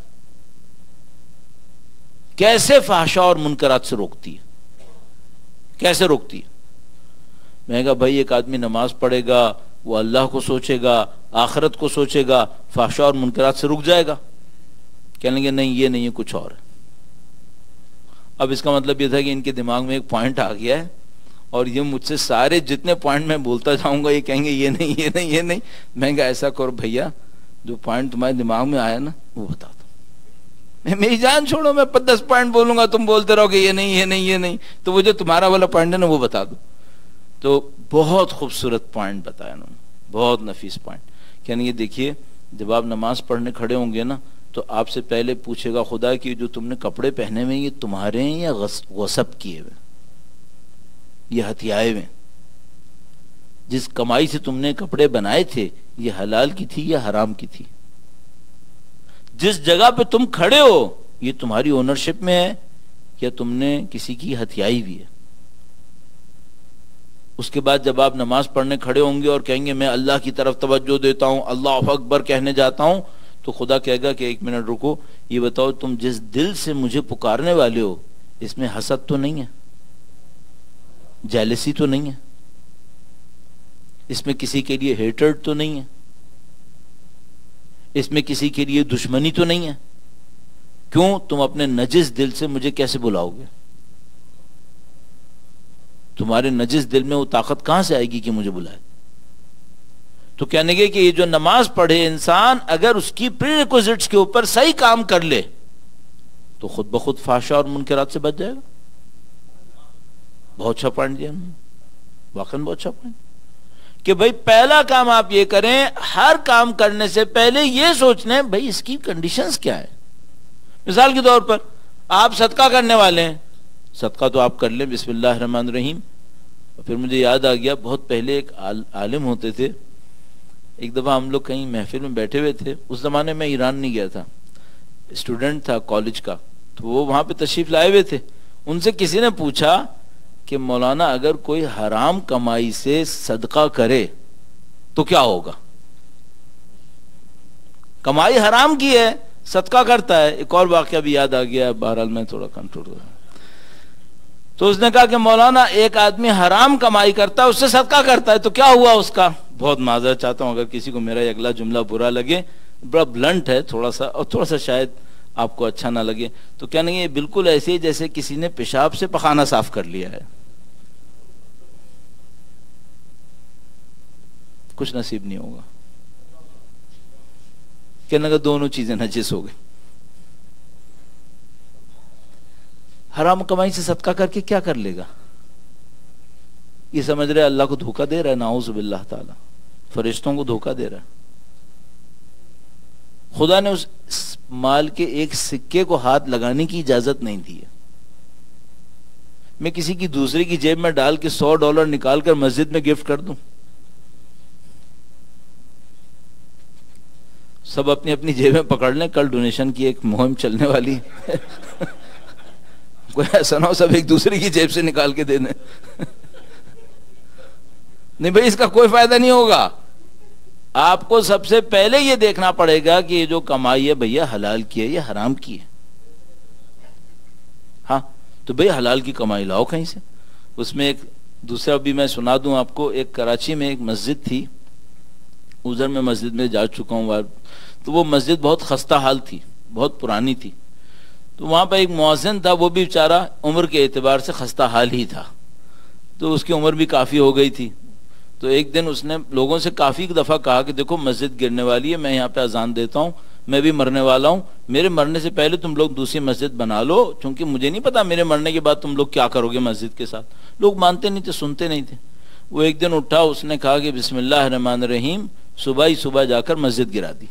کیسے فحشاء اور منکرات سے روکتی ہے، کیسے روکتی ہے؟ میں نے کہا بھائی ایک آدمی نماز پڑھے گا، وہ اللہ کو سوچے گا، آخرت کو سوچے گا، فحشاء اور منکرات سے رک جائے گا. کہنے کہ نہیں یہ نہیں ہے، کچھ اور ہے. اب اس کا مطلب یہ تھا کہ ان کے دماغ میں ایک پوائنٹ آ گیا ہے، اور یہ مجھ سے سارے جتنے پوائنٹ میں بولتا جاؤں گا یہ کہیں گے یہ نہیں یہ نہیں یہ نہیں. میں نے کہا ایسا کرو بھیا، جو پوائنٹ تمہارے دماغ میں آیا نا وہ بتا دو. میری جان چھوڑو، میں 10 پوائنٹ بولوں گا، تم بولتے رہو کہ یہ نہیں یہ نہیں یہ نہیں، تو وہ جو تمہارا والا پوائنٹ ہے نا وہ بتا دو. تو بہت خوبصورت پوائنٹ بتایا انہوں نے، بہت نفیس پوائنٹ. کہنے یہ دیکھیے جب آپ نماز پڑھنے کھڑے ہوں گے نا تو آپ سے پہلے پوچھے گا خدا کہ جو تم نے کپڑے پہنے ہوئے یہ تمہارے ہیں یا غصب کیے ہوئے، یہ ہتھیائے ہوئے؟ جس کمائی سے تم نے کپڑے بنائے تھے یہ حلال کی تھی یا حرام کی تھی؟ جس جگہ پہ تم کھڑے ہو یہ تمہاری اونرشپ میں ہے یا تم نے کسی کی ہتھیائی بھی ہے؟ اس کے بعد جب آپ نماز پڑھنے کھڑے ہوں گے اور کہیں گے میں اللہ کی طرف توجہ دیتا ہوں، اللہ اکبر کہنے جاتا ہوں، تو خدا کہے گا کہ ایک منٹ رکو، یہ بتاؤ تم جس دل سے مجھے پکارنے والے ہو اس میں حسد تو نہیں ہے، جیلسی تو نہیں ہے، اس میں کسی کے لیے ہیٹرڈ تو نہیں ہے، اس میں کسی کے لیے دشمنی تو نہیں ہے؟ کیوں تم اپنے نجس دل سے مجھے کیسے بلاؤ گے؟ تمہارے نجس دل میں وہ طاقت کہاں سے آئے گی کہ مجھے بلائے؟ تو کہنے گے کہ یہ جو نماز پڑھے انسان اگر اس کی پری ریکوزٹس کے اوپر صحیح کام کر لے تو خود بخود فحشاء اور منکرات سے بچ جائے گا. بہت اچھا پوائنٹ دیا انہوں نے، واقعا بہت اچھا پوائنٹ کہ بھائی پہلا کام آپ یہ کریں، ہر کام کرنے سے پہلے یہ سوچ لیں بھائی اس کی کنڈیشنز کیا ہے. مثال کے طور پر آپ صدقہ کرنے والے ہیں، صدقہ تو آپ کر لیں بسم اللہ الرحمن الرحیم. پھر مجھے یاد آ گیا بہت پہلے ایک عالم ہوتے تھے، ایک دفعہ ہم لوگ کہیں محفل میں بیٹھے ہوئے تھے، اس زمانے میں ایران نہیں گیا تھا، اسٹوڈنٹ تھا کالج کا، تو وہ وہاں پہ تشریف لائے ہوئے تھے. ان سے کسی نے پوچھا کہ مولانا اگر کوئی حرام کمائی سے صدقہ کرے تو کیا ہوگا؟ کمائی حرام کی ہے، صدقہ کرتا ہے. ایک اور واقعہ بھی یاد آ گیا، بہرحال میں تھوڑا کنٹرول کر رہا ہوں. تو اس نے کہا کہ مولانا ایک آدمی حرام کمائی کرتا ہے، اس سے صدقہ کرتا ہے تو کیا ہوا اس کا؟ بہت معذرت چاہتا ہوں اگر کسی کو میرا یہ اگلا جملہ برا لگے، بڑا بلنٹ ہے تھوڑا سا، اور تھوڑا سا شاید آپ کو اچھا نہ لگے. تو کہنے یہ بالکل ایسے ہی جیسے کسی نے پیشاب سے پخانہ صاف کر لیا ہے، کچھ نصیب نہیں ہوگا. کہنے کا دونوں چیزیں نجس ہو گئی. حرام کمائی سے صدقہ کر کے کیا کر لے گا؟ یہ سمجھ رہے اللہ کو دھوکہ دے رہا ہے، نعوذ باللہ تعالی، فرشتوں کو دھوکہ دے رہا ہے. خدا نے اس مال کے ایک سکے کو ہاتھ لگانے کی اجازت نہیں دی ہے. میں کسی کی دوسرے کی جیب میں ڈال کے $100 نکال کر مسجد میں گفٹ کر دوں؟ سب اپنی اپنی جیبیں پکڑ لیں، کل ڈونیشن کی ایک مہم چلنے والی ہے. کوئی ایسا نہ ہو سب ایک دوسرے کی جیب سے نکال کے دے دیں. نہیں بھائی اس کا کوئی فائدہ نہیں ہوگا. آپ کو سب سے پہلے یہ دیکھنا پڑے گا کہ یہ جو کمائی ہے بھیا حلال کی ہے یا حرام کی ہے. ہاں تو بھئی حلال کی کمائی لاؤ کہیں سے. اس میں ایک دوسرا بھی میں سنا دوں آپ کو. ایک کراچی میں ایک مسجد تھی، ادھر میں مسجد میں جا چکا ہوں، تو وہ مسجد بہت خستہ حال تھی، بہت پرانی تھی. تو وہاں پہ ایک مؤذن تھا، وہ بھی بیچارہ عمر کے اعتبار سے خستہ حال ہی تھا، تو اس کی عمر بھی کافی ہو گئی تھی. تو ایک دن اس نے لوگوں سے کافی دفعہ کہا کہ دیکھو مسجد گرنے والی ہے، میں یہاں پہ اذان دیتا ہوں، میں بھی مرنے والا ہوں، میرے مرنے سے پہلے تم لوگ دوسری مسجد بنا لو، چونکہ مجھے نہیں پتا میرے مرنے کے بعد تم لوگ کیا کرو گے مسجد کے ساتھ. لوگ مانتے نہیں تھے، سنتے نہیں تھے. وہ ایک دن اٹھا, اس نے کہا کہ بسم اللہ الرحمن الرحیم, صبح ہی صبح جا کر مسجد گرا دی,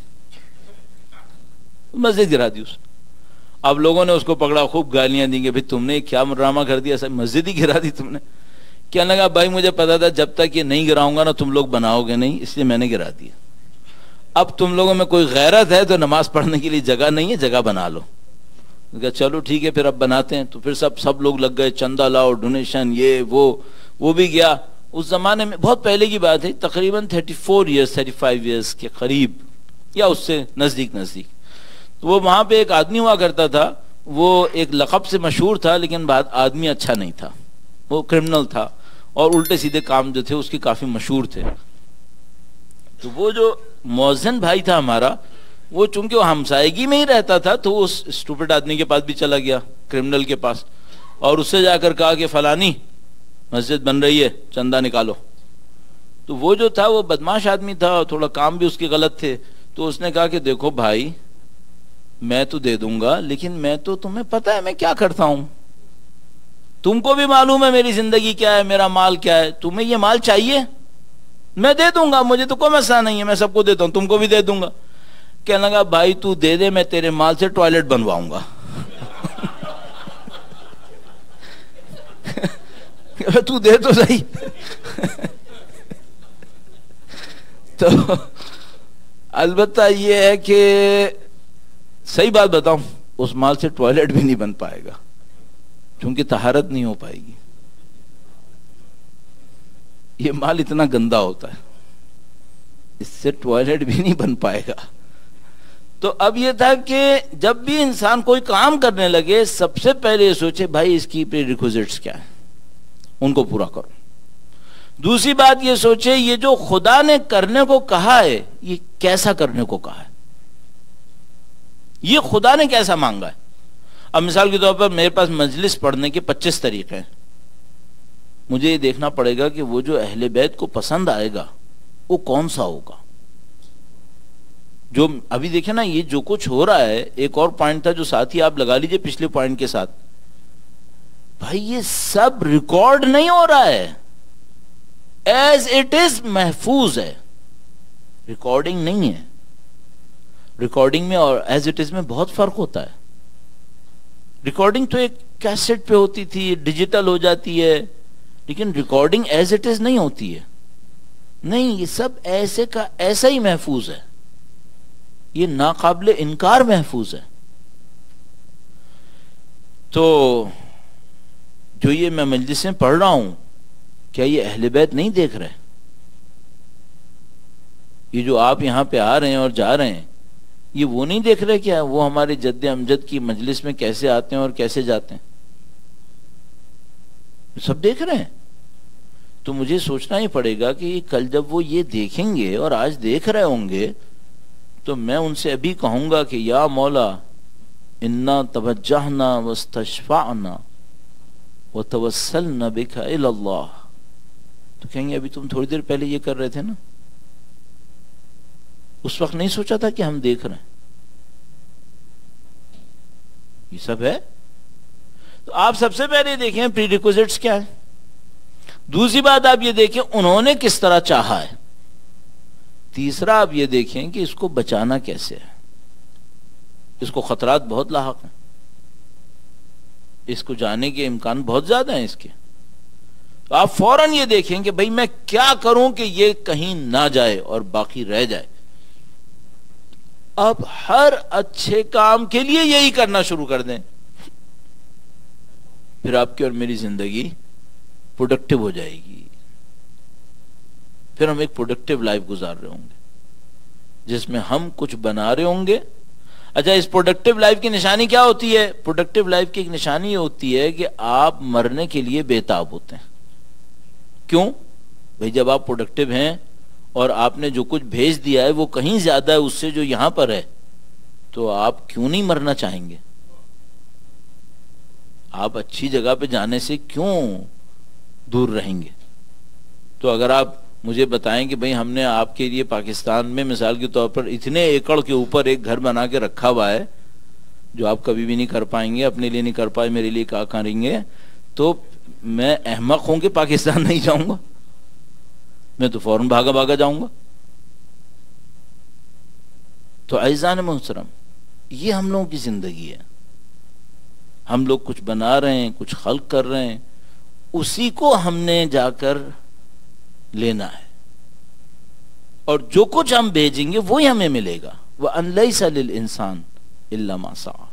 مسجد گرا دی اس نے. اب لوگوں نے اس کو پکڑا, خوب گالیاں دیں گے, بھئی تم نے کیا ڈرامہ کر دیا, مسجد ہی گرا دی تم نے. کہنے لگا بھائی مجھے پتا تھا جب تک یہ نہیں گراؤں گا نا تم لوگ بناؤ گے نہیں, اس لیے میں نے گرا دیا. اب تم لوگوں میں کوئی غیرت ہے تو نماز پڑھنے کے لیے جگہ نہیں ہے, جگہ بنا لو. کہا چلو ٹھیک ہے پھر اب بناتے ہیں. تو پھر سب لوگ لگ گئے, چندہ لاؤ, ڈونیشن, یہ وہ بھی گیا. اس زمانے میں بہت پہلے کی بات ہے, تقریباً 35 ایئرس کے قریب یا اس سے نزدیک. تو وہ وہاں پہ ایک آدمی ہوا کرتا تھا, وہ ایک لقب سے مشہور تھا لیکن بعد آدمی اچھا نہیں تھا, وہ کرمنل تھا اور الٹے سیدھے کام جو تھے اس کے کافی مشہور تھے. تو وہ جو مؤذن بھائی تھا ہمارا, وہ چونکہ وہ ہمسائیگی میں ہی رہتا تھا تو اس اسٹوپڈ آدمی کے پاس بھی چلا گیا, کرمنل کے پاس, اور اس سے جا کر کہا کہ فلانی مسجد بن رہی ہے, چندہ نکالو. تو وہ جو تھا وہ بدماش آدمی تھا اور تھوڑا کام بھی اس کے غلط تھے. تو اس نے کہا کہ دیکھو بھائی میں تو دے دوں گا, لیکن میں تو تمہیں پتا ہے میں کیا کرتا ہوں, تم کو بھی معلوم ہے میری زندگی کیا ہے, میرا مال کیا ہے, تمہیں یہ مال چاہیے میں دے دوں گا, مجھے تو کوئی مسئلہ نہیں ہے, میں سب کو دیتا ہوں, تم کو بھی دے دوں گا. کہنے لگا بھائی تو دے دے, میں تیرے مال سے ٹوائلٹ بنواؤں گا. تو دے تو صحیح. تو البتہ یہ ہے کہ صحیح بات بتاؤں, اس مال سے ٹوائلٹ بھی نہیں بن پائے گا کیونکہ طہارت نہیں ہو پائے گی. یہ مال اتنا گندا ہوتا ہے, اس سے ٹوائلٹ بھی نہیں بن پائے گا. تو اب یہ تھا کہ جب بھی انسان کوئی کام کرنے لگے سب سے پہلے یہ سوچے بھائی اس کی پری ریکوزٹس کیا ہیں, ان کو پورا کرو. دوسری بات یہ سوچے یہ جو خدا نے کرنے کو کہا ہے یہ کیسا کرنے کو کہا ہے, یہ خدا نے کیسا مانگا ہے. اب مثال کے طور پر میرے پاس مجلس پڑھنے کے 25 طریقے ہیں, مجھے یہ دیکھنا پڑے گا کہ وہ جو اہل بیت کو پسند آئے گا وہ کون سا ہوگا. جو ابھی دیکھیں نا یہ جو کچھ ہو رہا ہے, ایک اور پوائنٹ تھا جو ساتھ ہی آپ لگا لیجئے پچھلے پوائنٹ کے ساتھ, بھائی یہ سب ریکارڈ نہیں ہو رہا ہے, ایز اٹ از محفوظ ہے, ریکارڈنگ نہیں ہے. ریکارڈنگ میں اور ایز اٹ از میں بہت فرق ہوتا ہے. ریکارڈنگ تو ایک کیسٹ پہ ہوتی تھی, ڈیجیٹل ہو جاتی ہے, لیکن ریکارڈنگ ایز اٹ از نہیں ہوتی ہے. نہیں, یہ سب ایسے کا ایسا ہی محفوظ ہے, یہ ناقابل انکار محفوظ ہے. تو جو یہ میں مجلسیں پڑھ رہا ہوں کیا یہ اہل بیت نہیں دیکھ رہے؟ یہ جو آپ یہاں پہ آ رہے ہیں اور جا رہے ہیں یہ وہ نہیں دیکھ رہے کیا وہ ہمارے جد امجد کی مجلس میں کیسے آتے ہیں اور کیسے جاتے ہیں؟ سب دیکھ رہے ہیں. تو مجھے سوچنا ہی پڑے گا کہ کل جب وہ یہ دیکھیں گے اور آج دیکھ رہے ہوں گے تو میں ان سے ابھی کہوں گا کہ یا مولا انا توجہنا واستشفعنا وتوسلنا بک الی اللہ, تو کہیں گے ابھی تم تھوڑی دیر پہلے یہ کر رہے تھے نا, اس وقت نہیں سوچا تھا کہ ہم دیکھ رہے ہیں. یہ سب ہے. تو آپ سب سے پہلے دیکھیں پری ریکوزٹس کیا ہے. دوسری بات آپ یہ دیکھیں انہوں نے کس طرح چاہا ہے. تیسرا آپ یہ دیکھیں کہ اس کو بچانا کیسے ہے. اس کو خطرات بہت لاحق ہیں, اس کو جانے کے امکان بہت زیادہ ہیں اس کے. تو آپ فوراً یہ دیکھیں کہ بھئی میں کیا کروں کہ یہ کہیں نہ جائے اور باقی رہ جائے. اب ہر اچھے کام کے لیے یہی کرنا شروع کر دیں, پھر آپ کی اور میری زندگی پروڈکٹیو ہو جائے گی. پھر ہم ایک پروڈکٹیو لائف گزار رہے ہوں گے جس میں ہم کچھ بنا رہے ہوں گے. اچھا, اس پروڈکٹیو لائف کی نشانی کیا ہوتی ہے؟ پروڈکٹیو لائف کی ایک نشانی یہ ہوتی ہے کہ آپ مرنے کے لیے بےتاب ہوتے ہیں. کیوں بھئی؟ جب آپ پروڈکٹیو ہیں اور آپ نے جو کچھ بھیج دیا ہے وہ کہیں زیادہ ہے اس سے جو یہاں پر ہے, تو آپ کیوں نہیں مرنا چاہیں گے؟ آپ اچھی جگہ پہ جانے سے کیوں دور رہیں گے؟ تو اگر آپ مجھے بتائیں کہ بھئی ہم نے آپ کے لیے پاکستان میں مثال کے طور پر اتنے ایکڑ کے اوپر ایک گھر بنا کے رکھا ہوا ہے جو آپ کبھی بھی نہیں کر پائیں گے, اپنے لیے نہیں کر پائے, میرے لیے کیا کریں گے, تو میں احمق ہوں کہ پاکستان نہیں جاؤں گا؟ میں تو فوراً بھاگا بھاگا جاؤں گا. تو عزیزان محترم، یہ ہم لوگوں کی زندگی ہے. ہم لوگ کچھ بنا رہے ہیں، کچھ خلق کر رہے ہیں، اسی کو ہم نے جا کر لینا ہے، اور جو کچھ ہم بھیجیں گے وہی ہمیں ملے گا. وَأَن لَيْسَ لِلْإِنسَانِ إِلَّا مَا سَعَى.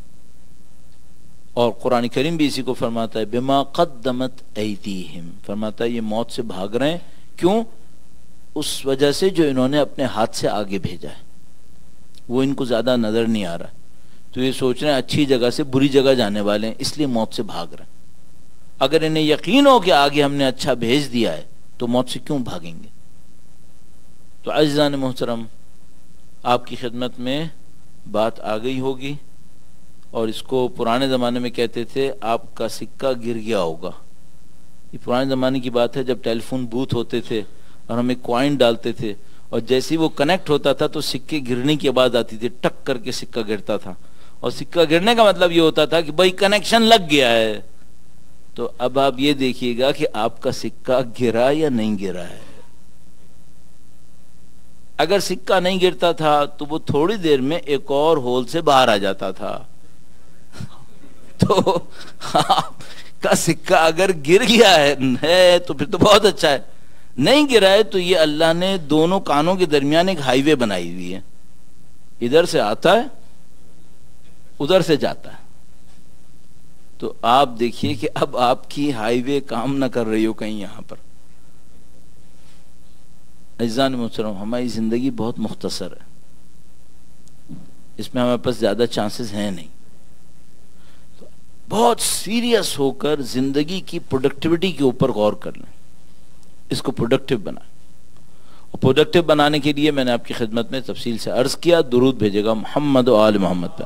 اور قرآن کریم بھی اسی کو فرماتا ہے بِمَا قَدَّمَتْ أَيْدِيهِمْ، فرماتا ہے یہ موت سے بھاگ رہے ہیں. کیوں؟ اس وجہ سے جو انہوں نے اپنے ہاتھ سے آگے بھیجا ہے، وہ ان کو زیادہ نظر نہیں آ رہا، تو یہ سوچ رہے ہیں اچھی جگہ سے بری جگہ جانے والے ہیں، اس لیے موت سے بھاگ رہے ہیں. اگر انہیں یقین ہو کہ آگے ہم نے اچھا بھیج دیا ہے تو موت سے کیوں بھاگیں گے؟ تو عزیزان محترم، آپ کی خدمت میں بات آ گئی ہوگی، اور اس کو پرانے زمانے میں کہتے تھے آپ کا سکہ گر گیا ہوگا. یہ پرانے زمانے کی بات ہے جب ٹیلی فون بوتھ ہوتے تھے اور ہم ایک کوائن ڈالتے تھے، اور جیسے ہی وہ کنیکٹ ہوتا تھا تو سکے گرنے کی آواز آتی تھی، ٹک کر کے سکہ گرتا تھا. اور سکہ گرنے کا مطلب یہ ہوتا تھا کہ بھائی کنیکشن لگ گیا ہے. تو اب آپ یہ دیکھیے گا کہ آپ کا سکہ گرا یا نہیں گرا ہے. اگر سکہ نہیں گرتا تھا تو وہ تھوڑی دیر میں ایک اور ہول سے باہر آ جاتا تھا. تو آپ کا سکہ اگر گر گیا ہے تو پھر تو بہت اچھا ہے، نہیں گرا ہے تو یہ اللہ نے دونوں کانوں کے درمیان ایک ہائی وے بنائی ہوئی ہے، ادھر سے آتا ہے ادھر سے جاتا ہے. تو آپ دیکھیے کہ اب آپ کی ہائی وے کام نہ کر رہی ہو کہیں یہاں پر. عزیزان محترم، ہماری زندگی بہت مختصر ہے، اس میں ہمارے پاس زیادہ چانسز ہیں نہیں. بہت سیریس ہو کر زندگی کی پروڈکٹیوٹی کے اوپر غور کر لیں، اس کو پروڈکٹیو بنائیں. اور پروڈکٹیو بنانے کے لیے میں نے آپ کی خدمت میں تفصیل سے عرض کیا، درود بھیجے گا محمد و آل محمد پہ.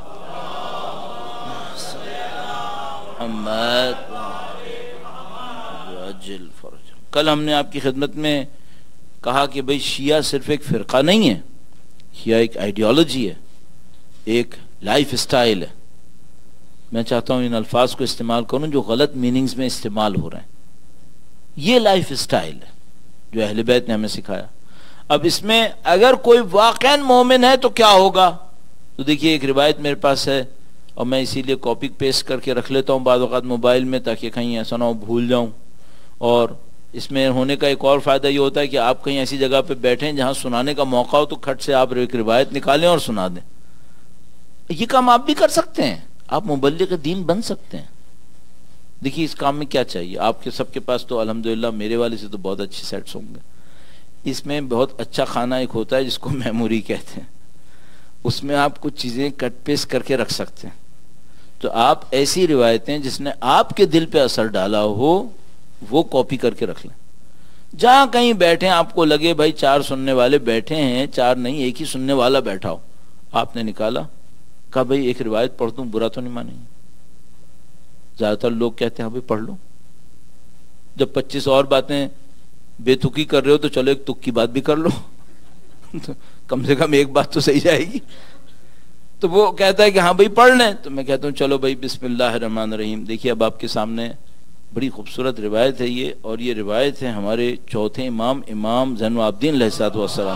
کل ہم نے آپ کی خدمت میں کہا کہ بھئی شیعہ صرف ایک فرقہ نہیں ہے، شیعہ ایک آئیڈیالوجی ہے، ایک لائف اسٹائل ہے. میں چاہتا ہوں ان الفاظ کو استعمال کروں جو غلط میننگز میں استعمال ہو رہے ہیں. یہ لائف اسٹائل ہے جو اہل بیت نے ہمیں سکھایا. اب اس میں اگر کوئی واقعاً مومن ہے تو کیا ہوگا؟ تو دیکھیے ایک روایت میرے پاس ہے، اور میں اسی لیے کاپی پیسٹ کر کے رکھ لیتا ہوں بعض اوقات موبائل میں، تاکہ کہیں ایسا نہ ہو بھول جاؤں. اور اس میں ہونے کا ایک اور فائدہ یہ ہوتا ہے کہ آپ کہیں ایسی جگہ پہ بیٹھیں جہاں سنانے کا موقع ہو تو کھٹ سے آپ ایک روایت نکالیں اور سنا دیں. یہ کام آپ بھی کر سکتے ہیں، آپ مبلغ دین بن سکتے ہیں. دیکھیے اس کام میں کیا چاہیے، آپ کے سب کے پاس تو الحمدللہ میرے والے سے تو بہت اچھے سیٹس ہوں گے. اس میں بہت اچھا کھانا ایک ہوتا ہے جس کو میموری کہتے ہیں، اس میں آپ کچھ چیزیں کٹ پیسٹ کر کے رکھ سکتے ہیں. تو آپ ایسی روایتیں جس نے آپ کے دل پہ اثر ڈالا ہو وہ کاپی کر کے رکھ لیں. جہاں کہیں بیٹھیں آپ کو لگے بھائی 4 سننے والے بیٹھے ہیں، 4 نہیں ایک ہی سننے والا بیٹھا ہو، آپ نے نکالا، کہا بھئی ایک روایت پڑھ دوں، برا تو نہیں مانیں گے؟ زیادہ تر لوگ کہتے ہیں بھئی پڑھ لو. جب 25 اور باتیں بے تکی کر رہے ہو تو چلو ایک تک کی بات بھی کر لو کم سے کم ایک بات تو صحیح جائے گی. تو وہ کہتا ہے کہ ہاں بھئی پڑھ لیں، تو میں کہتا ہوں چلو بھئی بسم اللہ الرحمن الرحیم. دیکھیے اب آپ کے سامنے بڑی خوبصورت روایت ہے یہ، اور یہ روایت ہے ہمارے چوتھے امام زین العابدین علیہ السلام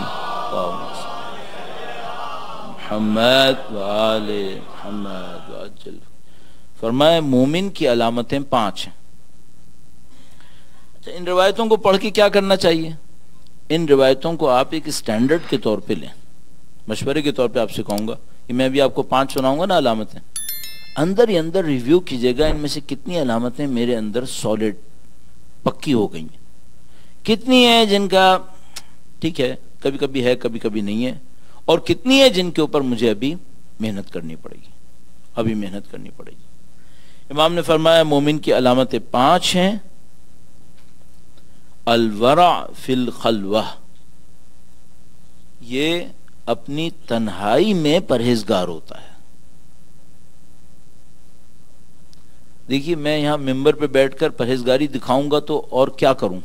محمد و آل محمد وعجل. فرمایا مومن کی علامتیں 5 ہیں. ان روایتوں کو پڑھ کے کیا کرنا چاہیے؟ ان روایتوں کو آپ ایک سٹینڈرڈ کے طور پہ لیں. مشورے کے طور پہ آپ سے کہوں گا کہ میں بھی آپ کو 5 سناؤں گا نا علامتیں، اندر ہی اندر ریویو کیجئے گا ان میں سے کتنی علامتیں میرے اندر سالڈ پکی ہو گئی ہیں، کتنی ہیں جن کا ٹھیک ہے کبھی کبھی ہے کبھی کبھی نہیں ہے، اور کتنی ہے جن کے اوپر مجھے ابھی محنت کرنی پڑے گی. امام نے فرمایا مومن کی علامتیں 5 ہیں. الورع فی الخلوہ، یہ اپنی تنہائی میں پرہیزگار ہوتا ہے. دیکھیے میں یہاں ممبر پہ بیٹھ کر پرہیزگاری دکھاؤں گا تو اور کیا کروں؟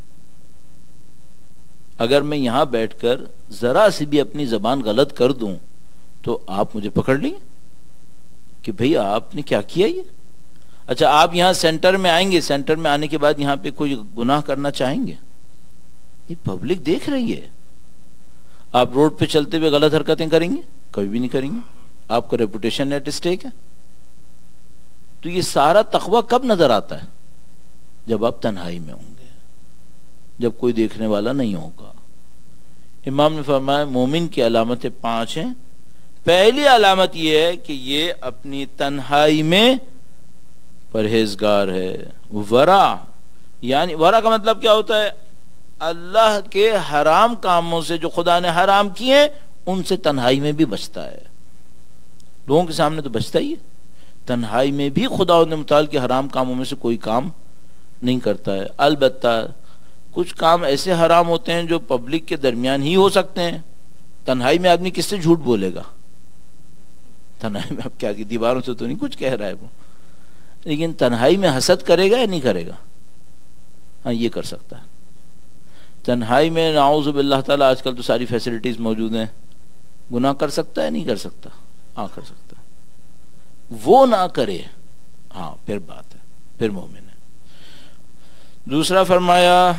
اگر میں یہاں بیٹھ کر ذرا سی بھی اپنی زبان غلط کر دوں تو آپ مجھے پکڑ لیں کہ بھئی آپ نے کیا کیا یہ. اچھا آپ یہاں سینٹر میں آئیں گے، سینٹر میں آنے کے بعد یہاں پہ کوئی گناہ کرنا چاہیں گے؟ یہ پبلک دیکھ رہی ہے. آپ روڈ پہ چلتے ہوئے غلط حرکتیں کریں گے؟ کبھی بھی نہیں کریں گے. آپ کا ریپوٹیشن ایٹ اسٹیک ہے. تو یہ سارا تقویٰ کب نظر آتا ہے؟ جب آپ تنہائی میں ہوں گے، جب کوئی دیکھنے والا نہیں ہوگا. امام نے فرمایا مومن کی علامتیں 5 ہیں. پہلی علامت یہ ہے کہ یہ اپنی تنہائی میں پرہیزگار ہے. ورع، یعنی ورع کا مطلب کیا ہوتا ہے؟ اللہ کے حرام کاموں سے جو خدا نے حرام کیے ان سے تنہائی میں بھی بچتا ہے. لوگوں کے سامنے تو بچتا ہی ہے، تنہائی میں بھی خدا نے متعال کے حرام کاموں میں سے کوئی کام نہیں کرتا ہے. البتہ کچھ کام ایسے حرام ہوتے ہیں جو پبلک کے درمیان ہی ہو سکتے ہیں. تنہائی میں آدمی کس سے جھوٹ بولے گا؟ تنہائی میں اب کیا کہ دیواروں سے تو نہیں کچھ کہہ رہا ہے وہ، لیکن تنہائی میں حسد کرے گا یا نہیں کرے گا؟ ہاں یہ کر سکتا ہے. تنہائی میں نعوذ باللہ تعالیٰ آج کل تو ساری فیسلٹیز موجود ہیں، گناہ کر سکتا ہے نہیں کر سکتا؟ ہاں کر سکتا ہے. وہ نہ کرے، ہاں پھر بات ہے، پھر مومن ہے. دوسرا فرمایا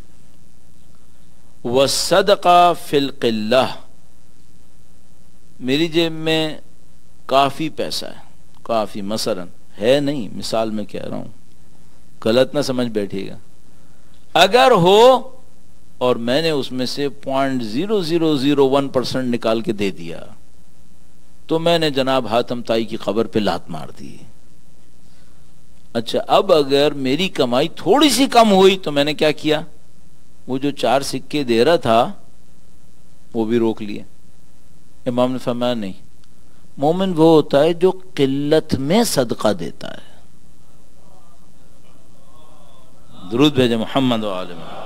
وَالصَّدْقَ فِي الْقِلَّةِ، میری جیب میں کافی پیسہ ہے، کافی مثلا ہے نہیں، مثال میں کہہ رہا ہوں، غلط نہ سمجھ بیٹھیے گا. اگر ہو اور میں نے اس میں سے 0.0001% نکال کے دے دیا تو میں نے جناب حاتم طائی کی قبر پہ لات مار دی. اچھا اب اگر میری کمائی تھوڑی سی کم ہوئی تو میں نے کیا کیا؟ وہ جو 4 سکے دے رہا تھا وہ بھی روک لیے. امام نے فرمایا نہیں، مومن وہ ہوتا ہے جو قلت میں صدقہ دیتا ہے. درود بھیجے محمد و آل محمد.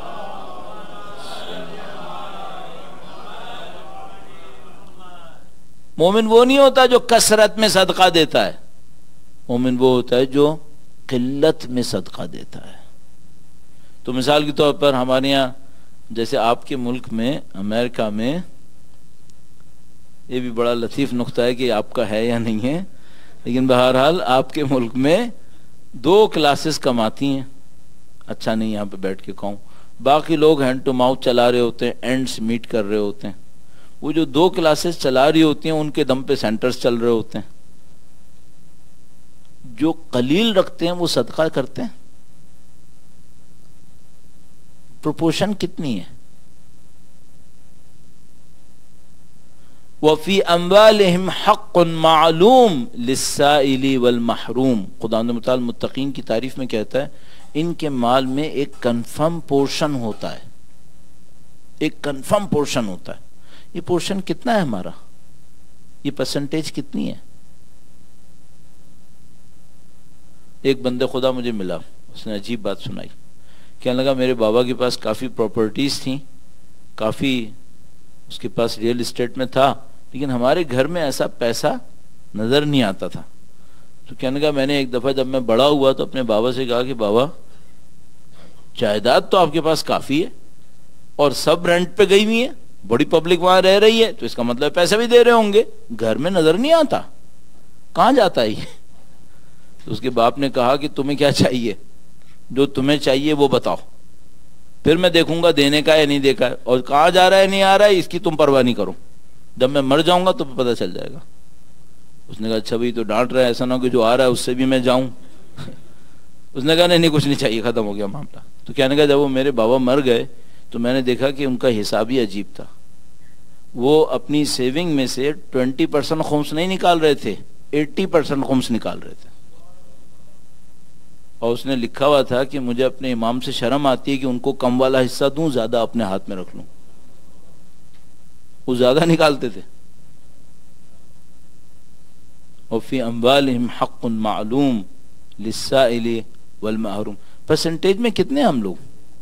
مومن وہ نہیں ہوتا جو کثرت میں صدقہ دیتا ہے، مومن وہ ہوتا ہے جو قلت میں صدقہ دیتا ہے. تو مثال کے طور پر ہمارے یہاں جیسے آپ کے ملک میں امریکہ میں، یہ بھی بڑا لطیف نقطہ ہے کہ آپ کا ہے یا نہیں ہے، لیکن بہرحال آپ کے ملک میں 2 کلاسز کماتی ہیں. اچھا نہیں یہاں پہ بیٹھ کے کہوں، باقی لوگ ہینڈ ٹو ماؤتھ چلا رہے ہوتے ہیں، اینڈز میٹ کر رہے ہوتے ہیں. وہ جو 2 کلاسز چلا رہی ہوتی ہیں ان کے دم پہ سینٹرز چل رہے ہوتے ہیں. جو قلیل رکھتے ہیں وہ صدقہ کرتے ہیں. پروپورشن کتنی ہے؟ وَفِي أَمْوَالِهِمْ حَقٌّ مَعْلُومٌ لِلسَّائِلِ وَالْمَحْرُومِ. خدا متعال متقین کی تعریف میں کہتا ہے ان کے مال میں ایک کنفرم پورشن ہوتا ہے، ایک کنفرم پورشن ہوتا ہے. یہ پورشن کتنا ہے ہمارا؟ یہ پرسنٹیج کتنی ہے؟ ایک بندے خدا مجھے ملا، اس نے عجیب بات سنائی. کہنے لگا میرے بابا کے پاس کافی پراپرٹیز تھیں، کافی اس کے پاس ریئل اسٹیٹ میں تھا، لیکن ہمارے گھر میں ایسا پیسہ نظر نہیں آتا تھا. تو کہنے لگا میں نے ایک دفعہ جب میں بڑا ہوا تو اپنے بابا سے کہا کہ بابا جائیداد تو آپ کے پاس کافی ہے اور سب رینٹ پہ گئی ہوئی ہے، بڑی پبلک وہاں رہ رہی ہے، تو اس کا مطلب پیسے بھی دے رہے ہوں گے، گھر میں نظر نہیں آتا، کہاں جاتا ہے یہ؟ تو اس کے باپ نے کہا کہ تمہیں کیا چاہیے؟ جو تمہیں چاہیے وہ بتاؤ، پھر میں دیکھوں گا دینے کا یا نہیں دیکھا ہے، اور کہاں جا رہا ہے نہیں آ رہا ہے اس کی تم پرواہ نہیں کرو، جب میں مر جاؤں گا تو پتہ چل جائے گا. اس نے کہا اچھا بھائی تو ڈانٹ رہا ہے، ایسا نہ ہو کہ جو آ رہا ہے اس سے بھی میں جاؤں. اس نے کہا نہیں کچھ نہیں چاہیے، ختم ہو گیا معاملہ. تو کہنے کا جب وہ میرے بابا مر گئے تو میں نے دیکھا کہ ان کا حساب ہی عجیب تھا. وہ اپنی سیونگ میں سے 20% خمس نہیں نکال رہے تھے، 80% خمس نکال رہے تھے. اور اس نے لکھا ہوا تھا کہ مجھے اپنے امام سے شرم آتی ہے کہ ان کو کم والا حصہ دوں، زیادہ اپنے ہاتھ میں رکھ لوں. وہ زیادہ نکالتے تھے. وفی اموالہم حق معلوم للسائل والمحروم. پرسنٹیج میں کتنے ہم لوگ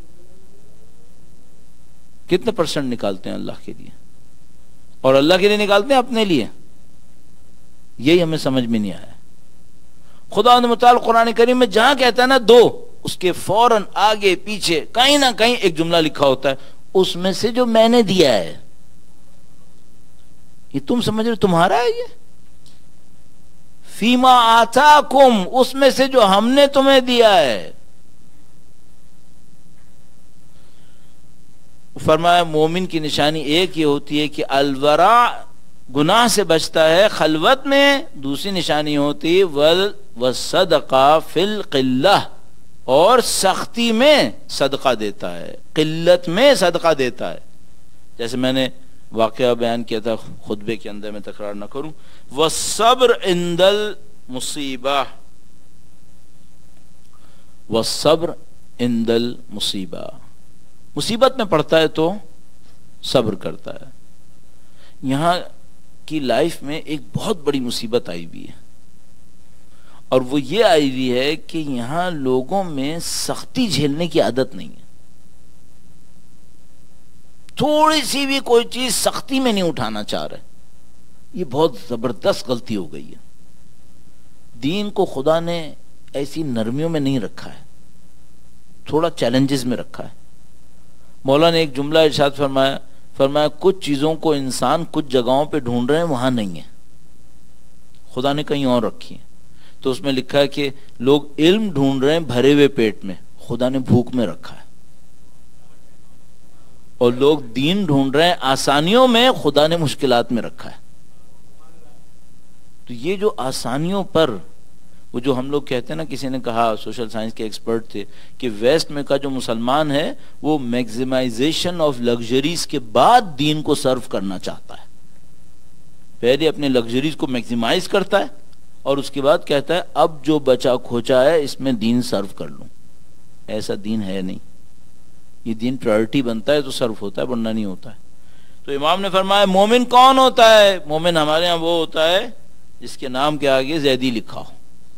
کتنے پرسنٹ نکالتے ہیں اللہ کے لیے؟ اور اللہ کے لیے نکالتے ہیں اپنے لیے؟ یہی ہمیں سمجھ میں نہیں آیا. خدا متعال قرآن کریم میں جہاں کہتا ہے نا 2، اس کے فوراً آگے پیچھے کہیں نہ کہیں ایک جملہ لکھا ہوتا ہے اس میں سے جو میں نے دیا ہے. یہ تم سمجھ رہے تمہارا ہے؟ یہ فیما آتاکم، اس میں سے جو ہم نے تمہیں دیا ہے. فرمایا مومن کی نشانی ایک یہ ہوتی ہے کہ الورع گناہ سے بچتا ہے خلوت میں، دوسری نشانی ہوتی ہے والصدقہ فی القلہ، اور سختی میں صدقہ دیتا ہے، قلت میں صدقہ دیتا ہے. جیسے میں نے واقعہ بیان کیا تھا خطبے کے اندر، میں تکرار نہ کروں. والصبر عند المصیبہ، والصبر عند المصیبہ، مصیبت میں پڑتا ہے تو صبر کرتا ہے. یہاں کی لائف میں ایک بہت بڑی مصیبت آئی ہوئی ہے، اور وہ یہ آئی ہوئی ہے کہ یہاں لوگوں میں سختی جھیلنے کی عادت نہیں ہے. تھوڑی سی بھی کوئی چیز سختی میں نہیں اٹھانا چاہ رہے. یہ بہت زبردست غلطی ہو گئی ہے. دین کو خدا نے ایسی نرمیوں میں نہیں رکھا ہے، تھوڑا چیلنجز میں رکھا ہے. مولا نے ایک جملہ ارشاد فرمایا کچھ چیزوں کو انسان کچھ جگہوں پہ ڈھونڈ رہے ہیں، وہاں نہیں ہے، خدا نے کہیں اور رکھی ہے. تو اس میں لکھا ہے کہ لوگ علم ڈھونڈ رہے ہیں بھرے ہوئے پیٹ میں، خدا نے بھوک میں رکھا ہے. اور لوگ دین ڈھونڈ رہے ہیں آسانیوں میں، خدا نے مشکلات میں رکھا ہے. تو یہ جو آسانیوں پر، وہ جو ہم لوگ کہتے ہیں نا، کسی نے کہا، سوشل سائنس کے ایکسپرٹ تھے، کہ ویسٹ میں کا جو مسلمان ہے وہ میگزیمائزیشن آف لگژریز کے بعد دین کو سرو کرنا چاہتا ہے. پہلے اپنے لگژریز کو میگزیمائز کرتا ہے اور اس کے بعد کہتا ہے اب جو بچا کھوچا ہے اس میں دین سرو کر لوں. ایسا دین ہے نہیں. یہ دین پرائرٹی بنتا ہے تو سرو ہوتا ہے، ورنہ نہیں ہوتا ہے. تو امام نے فرمایا مومن کون ہوتا ہے؟ مومن ہمارے ہاں وہ ہوتا ہے جس کے نام کے آگے زیدی لکھا ہو.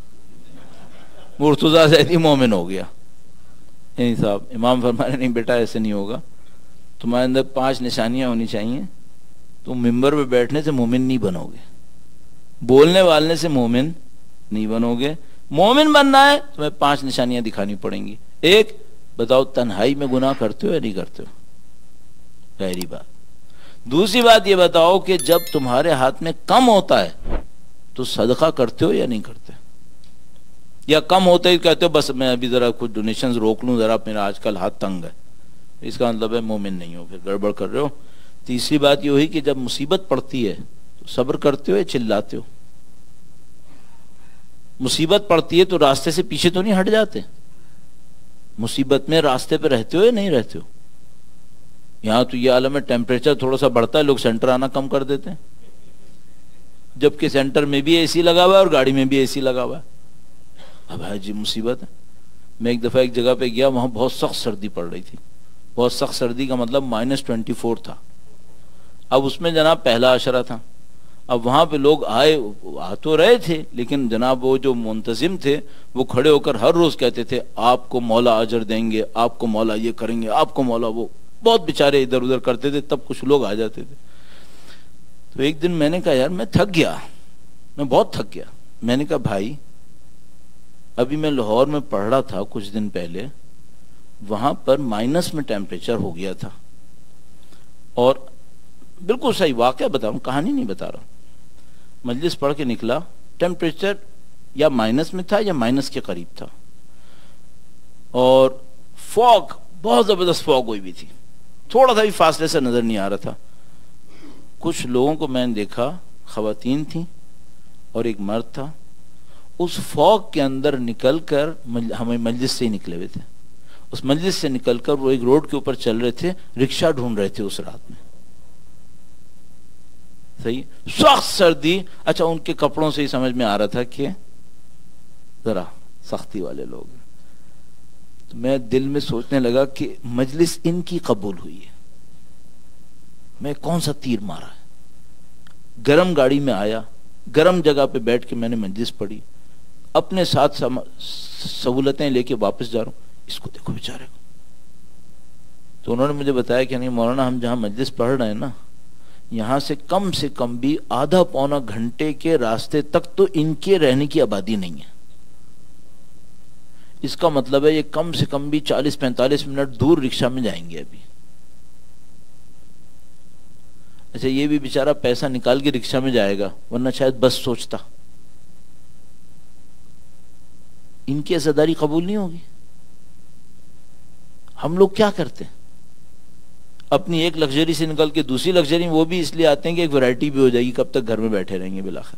مرتضیٰ زیدی مومن ہو گیا. نہیں صاحب، امام فرمایا نہیں بیٹا، ایسے نہیں ہوگا. تمہارے اندر 5 نشانیاں ہونی چاہیے. تم ممبر پہ بیٹھنے سے مومن نہیں بنو گے، بولنے والنے سے مومن نہیں بنو گے. مومن بننا ہے تمہیں 5 نشانیاں دکھانی پڑیں گی. ایک، بتاؤ تنہائی میں گناہ کرتے ہو یا نہیں کرتے ہو؟ پہلی بات. دوسری بات یہ بتاؤ کہ جب تمہارے ہاتھ میں کم ہوتا ہے تو صدقہ کرتے ہو یا نہیں کرتے؟ یا کم ہوتا ہی کہتے ہو بس میں ابھی ذرا کچھ ڈونیشنز روک لوں، ذرا میرا آج کل ہاتھ تنگ ہے. اس کا مطلب ہے مومن نہیں ہو، پھر گڑبڑ کر رہے ہو. تیسری بات یہ ہوئی کہ جب مصیبت پڑتی ہے تو صبر کرتے ہو یا چلاتے ہو؟ مصیبت پڑتی ہے تو راستے سے پیچھے تو نہیں ہٹ جاتے؟ مصیبت میں راستے پہ رہتے ہو یا نہیں رہتے ہو؟ یہاں تو یہ عالم ہے ٹیمپریچر تھوڑا سا بڑھتا ہے، لوگ سینٹر آنا کم کر دیتے ہیں، جبکہ سینٹر میں بھی اے سی لگا ہوا ہے اور گاڑی میں بھی اے سی لگا ہوا ہے. اب ہے جی مصیبت ہے. میں ایک دفعہ ایک جگہ پہ گیا، وہاں بہت سخت سردی پڑ رہی تھی. بہت سخت سردی کا مطلب -24 تھا. اب اس میں جناب پہلا عشرہ تھا. اب وہاں پہ لوگ آ تو رہے تھے، لیکن جناب وہ جو منتظم تھے وہ کھڑے ہو کر ہر روز کہتے تھے آپ کو مولا اجر دیں گے، آپ کو مولا یہ کریں گے، آپ کو مولا وہ. بہت بیچارے ادھر ادھر کرتے تھے، تب کچھ لوگ آ جاتے تھے. تو ایک دن میں نے کہا یار میں تھک گیا، میں بہت تھک گیا. میں نے کہا بھائی ابھی میں لاہور میں پڑھ رہا تھا کچھ دن پہلے، وہاں پر مائنس میں ٹیمپریچر ہو گیا تھا. اور بالکل صحیح واقعہ بتا رہا ہوں، کہانی نہیں بتا رہا ہوں. مجلس پڑھ کے نکلا، ٹیمپریچر یا مائنس میں تھا یا مائنس کے قریب تھا، اور فوگ، بہت زبردست فوگ ہوئی بھی تھی، تھوڑا سا بھی فاصلے سے نظر نہیں آ رہا تھا. کچھ لوگوں کو میں نے دیکھا، خواتین تھیں اور ایک مرد تھا، اس فوگ کے اندر نکل کر، ہمیں مجلس سے ہی نکلے ہوئے تھے، اس مجلس سے نکل کر وہ ایک روڈ کے اوپر چل رہے تھے، رکشہ ڈھونڈ رہے تھے اس رات میں. صحیح، سخت سردی. اچھا ان کے کپڑوں سے ہی سمجھ میں آ رہا تھا کہ ذرا سختی والے لوگ. تو میں دل میں سوچنے لگا کہ مجلس ان کی قبول ہوئی ہے، میں کون سا تیر مارا ہے. گرم گاڑی میں آیا، گرم جگہ پہ بیٹھ کے میں نے مجلس پڑھی، اپنے ساتھ سہولتیں لے کے واپس جا رہا ہوں. اس کو دیکھو بیچارے کو. تو انہوں نے مجھے بتایا کہ نہیں مولانا، ہم جہاں مجلس پڑھ رہے ہیں نا، یہاں سے کم بھی آدھا پونا گھنٹے کے راستے تک تو ان کے رہنے کی آبادی نہیں ہے. اس کا مطلب ہے یہ کم سے کم بھی 40-45 منٹ دور رکشہ میں جائیں گے ابھی. اچھا یہ بھی بیچارہ پیسہ نکال کے رکشہ میں جائے گا، ورنہ شاید بس سوچتا. ان کی عزاداری قبول نہیں ہوگی. ہم لوگ کیا کرتے ہیں؟ اپنی ایک لگژری سے نکل کے دوسری لگژری میں وہ بھی اس لیے آتے ہیں کہ ایک ویرائٹی بھی ہو جائے گی، کب تک گھر میں بیٹھے رہیں گے، بالآخر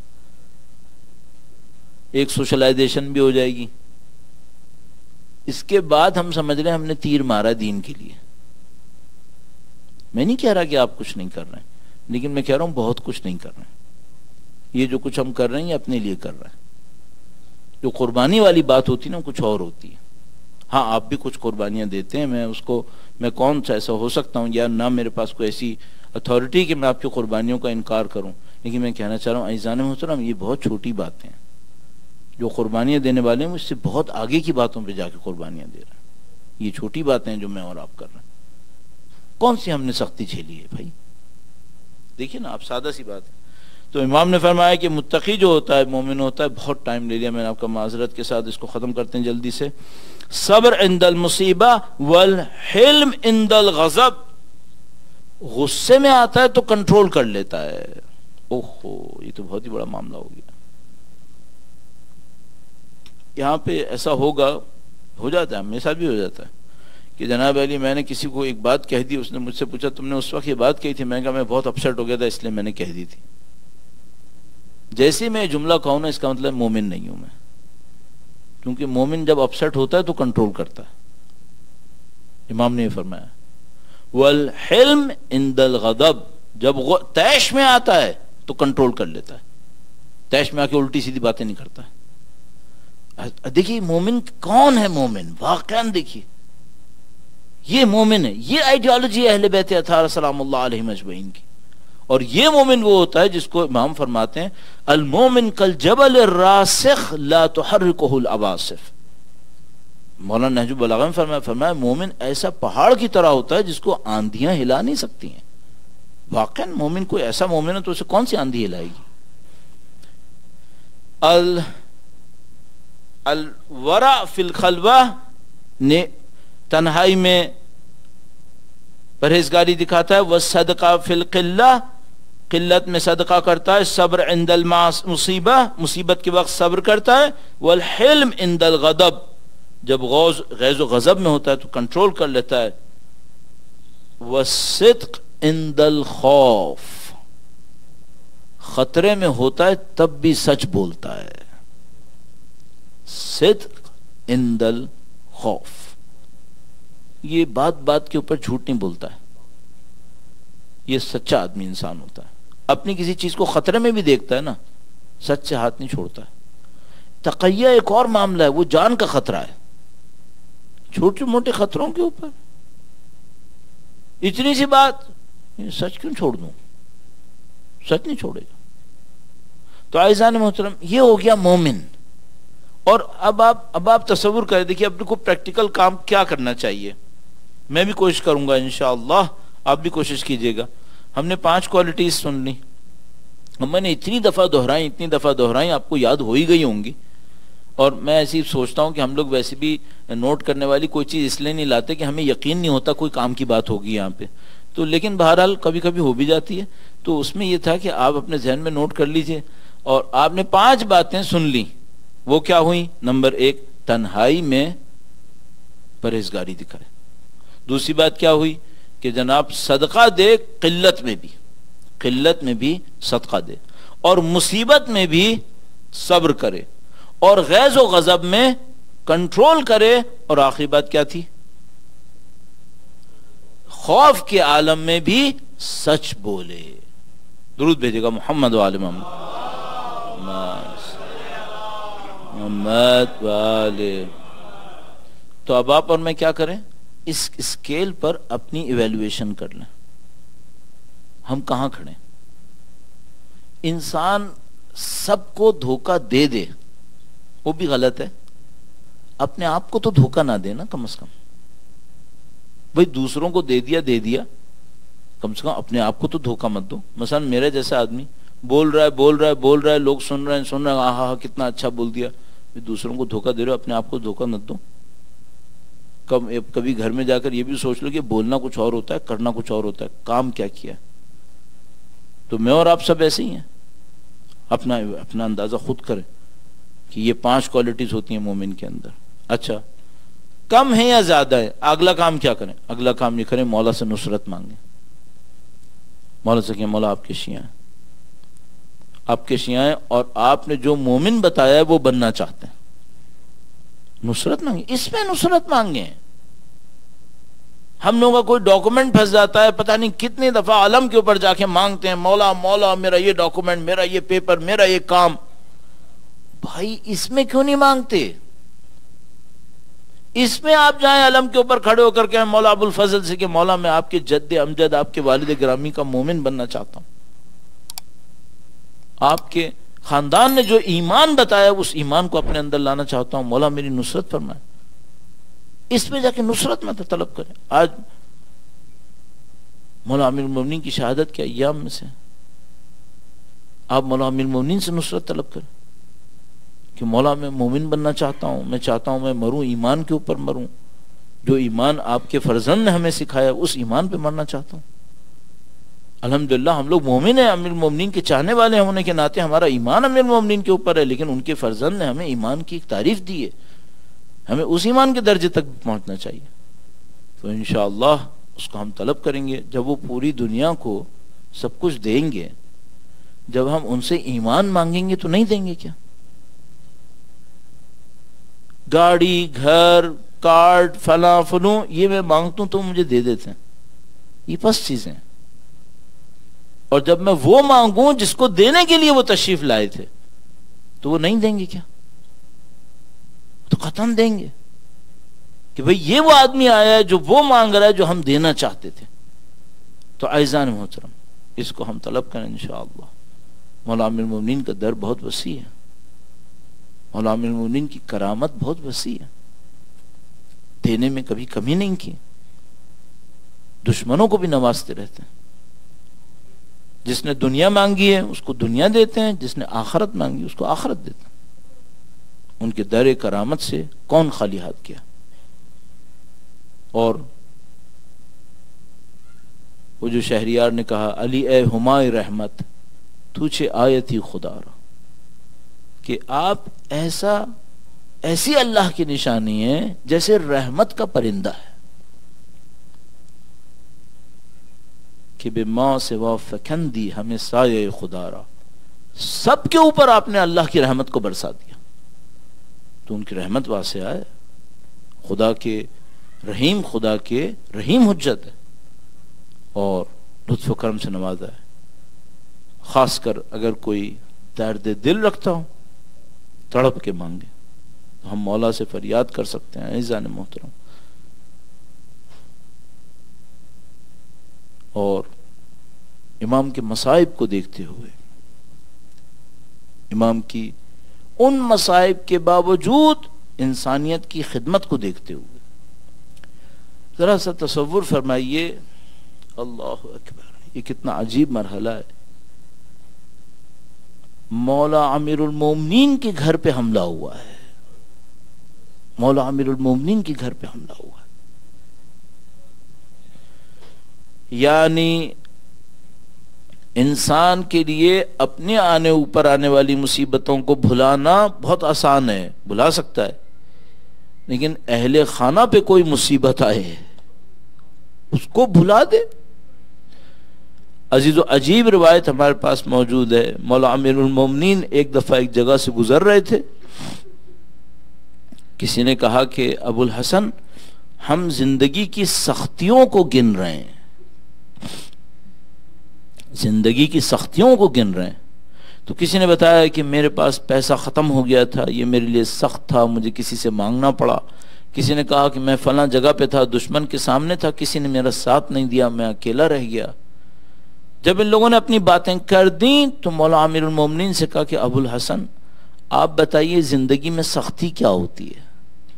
ایک سوشلائزیشن بھی ہو جائے گی۔ اس کے بعد ہم سمجھ رہے ہیں ہم نے تیر مارا دین کے لیے۔ میں نہیں کہہ رہا کہ آپ کچھ نہیں کر رہے ہیں، لیکن میں کہہ رہا ہوں بہت کچھ نہیں کر رہے ہیں۔ یہ جو کچھ ہم کر رہے ہیں یہ اپنے لیے کر رہے ہیں۔ جو قربانی والی بات ہوتی ہے نا کچھ اور ہوتی ہے۔ ہاں آپ بھی کچھ قربانیاں دیتے ہیں، میں کون سا ایسا ہو سکتا ہوں یا نہ میرے پاس کوئی ایسی اتھارٹی کہ میں آپ کی قربانیوں کا انکار کروں، لیکن میں کہنا چاہ رہا ہوں عزیزان محترم یہ بہت چھوٹی باتیں ہیں۔ جو قربانیاں دینے والے ہیں وہ اس سے بہت آگے کی باتوں پہ جا کے قربانیاں دے رہے ہیں۔ یہ چھوٹی باتیں ہیں جو میں اور آپ کر رہے ہیں۔ کون سی ہم نے سختی جھیلی ہے بھائی؟ دیکھیے نا آپ، سادہ سی بات ہے۔ تو امام نے فرمایا کہ متقی جو ہوتا ہے، مومن ہوتا ہے، بہت ٹائم لے لیا میں نے آپ کا، معذرت کے ساتھ اس کو ختم کرتے ہیں جلدی سے۔ صبر عند المصیبہ والحلم عند الغضب، غصے میں آتا ہے تو کنٹرول کر لیتا ہے۔ اوہو یہ تو بہت ہی بڑا معاملہ ہو گیا۔ یہاں پہ ایسا ہو جاتا ہے، میرے ساتھ بھی ہو جاتا ہے کہ جناب علی میں نے کسی کو ایک بات کہہ دی، اس نے مجھ سے پوچھا تم نے اس وقت یہ بات کہی تھی، میں نے کہا میں بہت اپسیٹ ہو گیا تھا اس لیے میں نے کہہ دی تھی۔ جیسے میں جملہ کہوں نا اس کا مطلب مومن نہیں ہوں میں، کیونکہ مومن جب اپسیٹ ہوتا ہے تو کنٹرول کرتا ہے۔ امام نے یہ فرمایا والحلم عند الغضب، جب طیش میں آتا ہے تو کنٹرول کر لیتا ہے، طیش میں آ کے الٹی سیدھی باتیں نہیں کرتا ہے۔ دیکھیے مومن کون ہے؟ مومن واقعاً دیکھیے یہ مومن ہے، یہ آئیڈیالوجی اہل بیت اطہار سلام اللہ علیہم اجمعین کی۔ اور یہ مومن وہ ہوتا ہے جس کو امام فرماتے ہیں المومن کالجبل الراسخ لا تحرکہ العواصف۔ مولانا نہج البلاغہ میں فرمایا مومن ایسا پہاڑ کی طرح ہوتا ہے جس کو آندھیاں ہلا نہیں سکتی ہیں۔ واقعاً مومن کوئی ایسا مومن ہے تو اسے کون سی آندھی ہلائے گی؟ الورع فی الخلوہ نے تنہائی میں پرہیزگاری دکھاتا ہے، والصدقہ فی القلہ، قلت میں صدقہ کرتا ہے، صبر عند المصیبہ، مصیبت کے وقت صبر کرتا ہے، والحلم عند الغضب، جب غیظ و غضب میں ہوتا ہے تو کنٹرول کر لیتا ہے، والصدق عند الخوف، خطرے میں ہوتا ہے تب بھی سچ بولتا ہے، صدق عند الخوف، یہ بات بات کے اوپر جھوٹ نہیں بولتا ہے، یہ سچا آدمی انسان ہوتا ہے۔ اپنی کسی چیز کو خطرے میں بھی دیکھتا ہے نا، سچ سے ہاتھ نہیں چھوڑتا ہے۔ تقیہ ایک اور معاملہ ہے، وہ جان کا خطرہ ہے۔ چھوٹے موٹے خطروں کے اوپر اتنی سی بات، سچ کیوں چھوڑ دوں؟ سچ نہیں چھوڑے گا۔ تو عزیزان محترم یہ ہو گیا مومن۔ اور اب آپ تصور کریں، دیکھیے اپنے کو پریکٹیکل کام کیا کرنا چاہیے۔ میں بھی کوشش کروں گا انشاءاللہ، آپ بھی کوشش کیجئے گا۔ ہم نے 5 کوالٹیز سن لی، ہم نے اتنی دفعہ دہرائیں آپ کو یاد ہو ہی گئی ہوں گی۔ اور میں ایسی سوچتا ہوں کہ ہم لوگ ویسے بھی نوٹ کرنے والی کوئی چیز اس لیے نہیں لاتے کہ ہمیں یقین نہیں ہوتا کوئی کام کی بات ہوگی یہاں پہ، تو لیکن بہرحال کبھی کبھی ہو بھی جاتی ہے۔ تو اس میں یہ تھا کہ آپ اپنے ذہن میں نوٹ کر لیجئے۔ اور آپ نے 5 باتیں سن لی، وہ کیا ہوئی؟ نمبر 1 تنہائی میں پرہیزگاری دکھائے۔ دوسری بات کیا ہوئی کہ جناب صدقہ دے، قلت میں بھی صدقہ دے، اور مصیبت میں بھی صبر کرے، اور غیظ و غضب میں کنٹرول کرے، اور آخری بات کیا تھی؟ خوف کے عالم میں بھی سچ بولے۔ درود بھیجے گا محمد و آل محمد والے۔ تو اب آپ اور میں کیا کریں؟ اس اسکیل پر اپنی ایویلویشن کر لیں، ہم کہاں کھڑے؟ انسان سب کو دھوکہ دے وہ بھی غلط ہے، اپنے آپ کو تو دھوکہ نہ دے نا کم از کم۔ بھئی دوسروں کو دے دیا، کم سے کم اپنے آپ کو تو دھوکہ مت دو۔ مثلا میرے جیسا آدمی بول رہا ہے، لوگ سن رہے ہیں، آہا کتنا اچھا بول دیا۔ دوسروں کو دھوکہ دے رہے ہو، اپنے آپ کو دھوکہ مت دو۔ کبھی گھر میں جا کر یہ بھی سوچ لو کہ بولنا کچھ اور ہوتا ہے، کرنا کچھ اور ہوتا ہے، کام کیا کیا۔ تو میں اور آپ سب ایسے ہی ہیں، اپنا اندازہ خود کریں کہ یہ 5 کوالٹیز ہوتی ہیں مومن کے اندر۔ اچھا کم ہے یا زیادہ ہے؟ اگلا کام کیا کریں؟ اگلا کام یہ کریں مولا سے نصرت مانگیں۔ مولا سے کہ مولا آپ کے شیعہ ہیں، آپ کے شیعہ ہیں، اور آپ نے جو مومن بتایا ہے وہ بننا چاہتے ہیں، نصرت مانگے، اس میں نصرت مانگے ہیں۔ ہم لوگوں کا کوئی ڈاکومنٹ پھنس جاتا ہے، پتہ نہیں کتنی دفعہ علم کے اوپر جا کے مانگتے ہیں، مولا مولا میرا یہ ڈاکومنٹ، میرا یہ پیپر، میرا یہ کام۔ بھائی اس میں کیوں نہیں مانگتے؟ اس میں آپ جائیں علم کے اوپر کھڑے ہو کر کے مولا ابو الفضل سے کہ مولا میں آپ کے جد امجد، آپ کے والد گرامی کا مومن بننا چاہتا ہوں، آپ کے خاندان نے جو ایمان بتایا اس ایمان کو اپنے اندر لانا چاہتا ہوں، مولا میری نصرت فرمائے۔ اس پہ جا کے نصرت میں طلب کریں۔ آج مولا امیر المومنین کی شہادت کے ایام میں سے آپ مولا امیر المومنین سے نصرت طلب کریں کہ مولا میں مومن بننا چاہتا ہوں، میں چاہتا ہوں میں مروں ایمان کے اوپر مروں، جو ایمان آپ کے فرزند نے ہمیں سکھایا اس ایمان پہ مرنا چاہتا ہوں۔ الحمدللہ ہم لوگ مومن ہیں، امیر المومنین کے چاہنے والے ہونے کے ناطے ہمارا ایمان امیر المومنین کے اوپر ہے، لیکن ان کے فرزند نے ہمیں ایمان کی ایک تعریف دی ہے، ہمیں اس ایمان کے درجے تک پہنچنا چاہیے۔ تو انشاءاللہ اس کو ہم طلب کریں گے۔ جب وہ پوری دنیا کو سب کچھ دیں گے، جب ہم ان سے ایمان مانگیں گے تو نہیں دیں گے کیا؟ گاڑی، گھر، کارڈ، فلاں فلوں یہ میں مانگتا ہوں تو مجھے دے دیتے ہیں، یہ پس چیزیں ہیں۔ اور جب میں وہ مانگوں جس کو دینے کے لیے وہ تشریف لائے تھے تو وہ نہیں دیں گے کیا؟ تو قطعاً دیں گے کہ بھئی یہ وہ آدمی آیا ہے جو وہ مانگ رہا ہے جو ہم دینا چاہتے تھے۔ تو عزیزان محترم اس کو ہم طلب کریں انشاءاللہ۔ مولا امیر المومنین کا در بہت وسیع ہے، مولا امیر المومنین کی کرامت بہت وسیع ہے، دینے میں کبھی کمی نہیں کی، دشمنوں کو بھی نوازتے رہتے ہیں۔ جس نے دنیا مانگی ہے اس کو دنیا دیتے ہیں، جس نے آخرت مانگی اس کو آخرت دیتے ہیں۔ ان کے در کرامت سے کون خالی ہاتھ کیا؟ اور وہ جو شہریار نے کہا علی اے ہمائے رحمت تجھے آیتی خدا را، کہ آپ ایسی اللہ کی نشانی ہے جیسے رحمت کا پرندہ ہے، کہ بے ماں سے وا فکندی ہمیں سایہ خدا را، سب کے اوپر آپ نے اللہ کی رحمت کو برسا دیا۔ تو ان کی رحمت واسعہ ہے، خدا کے رحیم حجت ہے، اور لطف و کرم سے نوازا ہے۔ خاص کر اگر کوئی درد دل رکھتا ہو تڑپ کے مانگے تو ہم مولا سے فریاد کر سکتے ہیں۔ عزیزان محترم، اور امام کے مصائب کو دیکھتے ہوئے، امام کی ان مصائب کے باوجود انسانیت کی خدمت کو دیکھتے ہوئے ذرا سا تصور فرمائیے، اللہ اکبر، یہ کتنا عجیب مرحلہ ہے۔ مولا امیر المومنین کے گھر پہ حملہ ہوا ہے، مولا امیر المومنین کے گھر پہ حملہ ہوا ہے، یعنی انسان کے لیے اپنے اوپر آنے والی مصیبتوں کو بھلانا بہت آسان ہے، بھلا سکتا ہے، لیکن اہل خانہ پہ کوئی مصیبت آئے اس کو بھلا دے۔ عزیز و عجیب روایت ہمارے پاس موجود ہے۔ مولا امیر المومنین ایک دفعہ ایک جگہ سے گزر رہے تھے، کسی نے کہا کہ ابو الحسن ہم زندگی کی سختیوں کو گن رہے ہیں، زندگی کی سختیوں کو گن رہے ہیں۔ تو کسی نے بتایا کہ میرے پاس پیسہ ختم ہو گیا تھا، یہ میرے لیے سخت تھا، مجھے کسی سے مانگنا پڑا۔ کسی نے کہا کہ میں فلاں جگہ پہ تھا، دشمن کے سامنے تھا، کسی نے میرا ساتھ نہیں دیا، میں اکیلا رہ گیا۔ جب ان لوگوں نے اپنی باتیں کر دیں تو مولا امیر المومنین سے کہا کہ ابو الحسن آپ بتائیے زندگی میں سختی کیا ہوتی ہے؟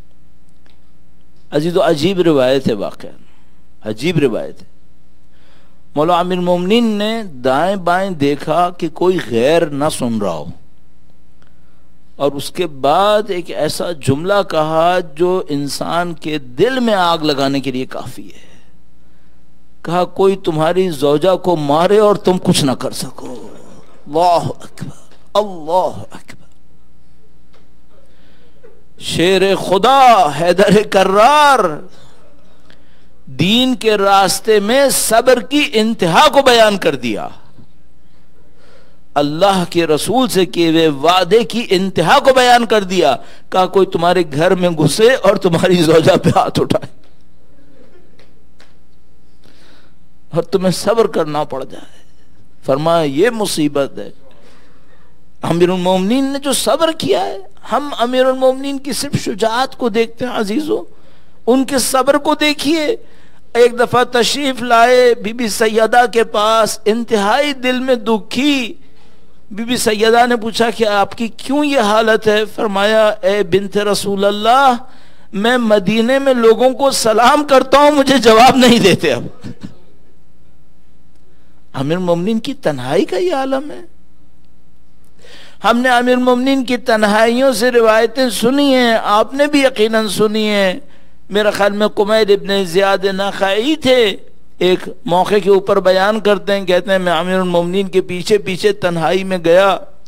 عزیز و عجیب روایت ہے، واقعا عجیب روایت ہے۔ مولا امیر المومنین نے دائیں بائیں دیکھا کہ کوئی غیر نہ سن رہا ہو، اور اس کے بعد ایک ایسا جملہ کہا جو انسان کے دل میں آگ لگانے کے لیے کافی ہے۔ کہا کوئی تمہاری زوجہ کو مارے اور تم کچھ نہ کر سکو۔ اللہ اکبر، اللہ اکبر۔ شیر خدا حیدر کرار دین کے راستے میں صبر کی انتہا کو بیان کر دیا، اللہ کے رسول سے کیے ہوئے وعدے کی انتہا کو بیان کر دیا. کہا کوئی تمہارے گھر میں گھسے اور تمہاری زوجہ پہ ہاتھ اٹھائے اور تمہیں صبر کرنا پڑ جائے. فرمایا یہ مصیبت ہے. امیر المومنین نے جو صبر کیا ہے، ہم امیر المومنین کی صرف شجاعت کو دیکھتے ہیں عزیزو، ان کے صبر کو دیکھیے. ایک دفعہ تشریف لائے بی بی سیدہ کے پاس، انتہائی دل میں دکھی. بی بی سیدہ نے پوچھا کہ آپ کی کیوں یہ حالت ہے؟ فرمایا اے بنت رسول اللہ، میں مدینے میں لوگوں کو سلام کرتا ہوں، مجھے جواب نہیں دیتے. اب امیر المومنین کی تنہائی کا یہ عالم ہے. ہم نے امیر المومنین کی تنہائیوں سے روایتیں سنی ہیں، آپ نے بھی یقیناً سنی ہیں. میرا خیال میں قمیل ابن زیاد نخعی تھے، ایک موقع کے اوپر بیان کرتے ہیں، کہتے ہیں میں امیر المومنین کے پیچھے پیچھے تنہائی میں گیا،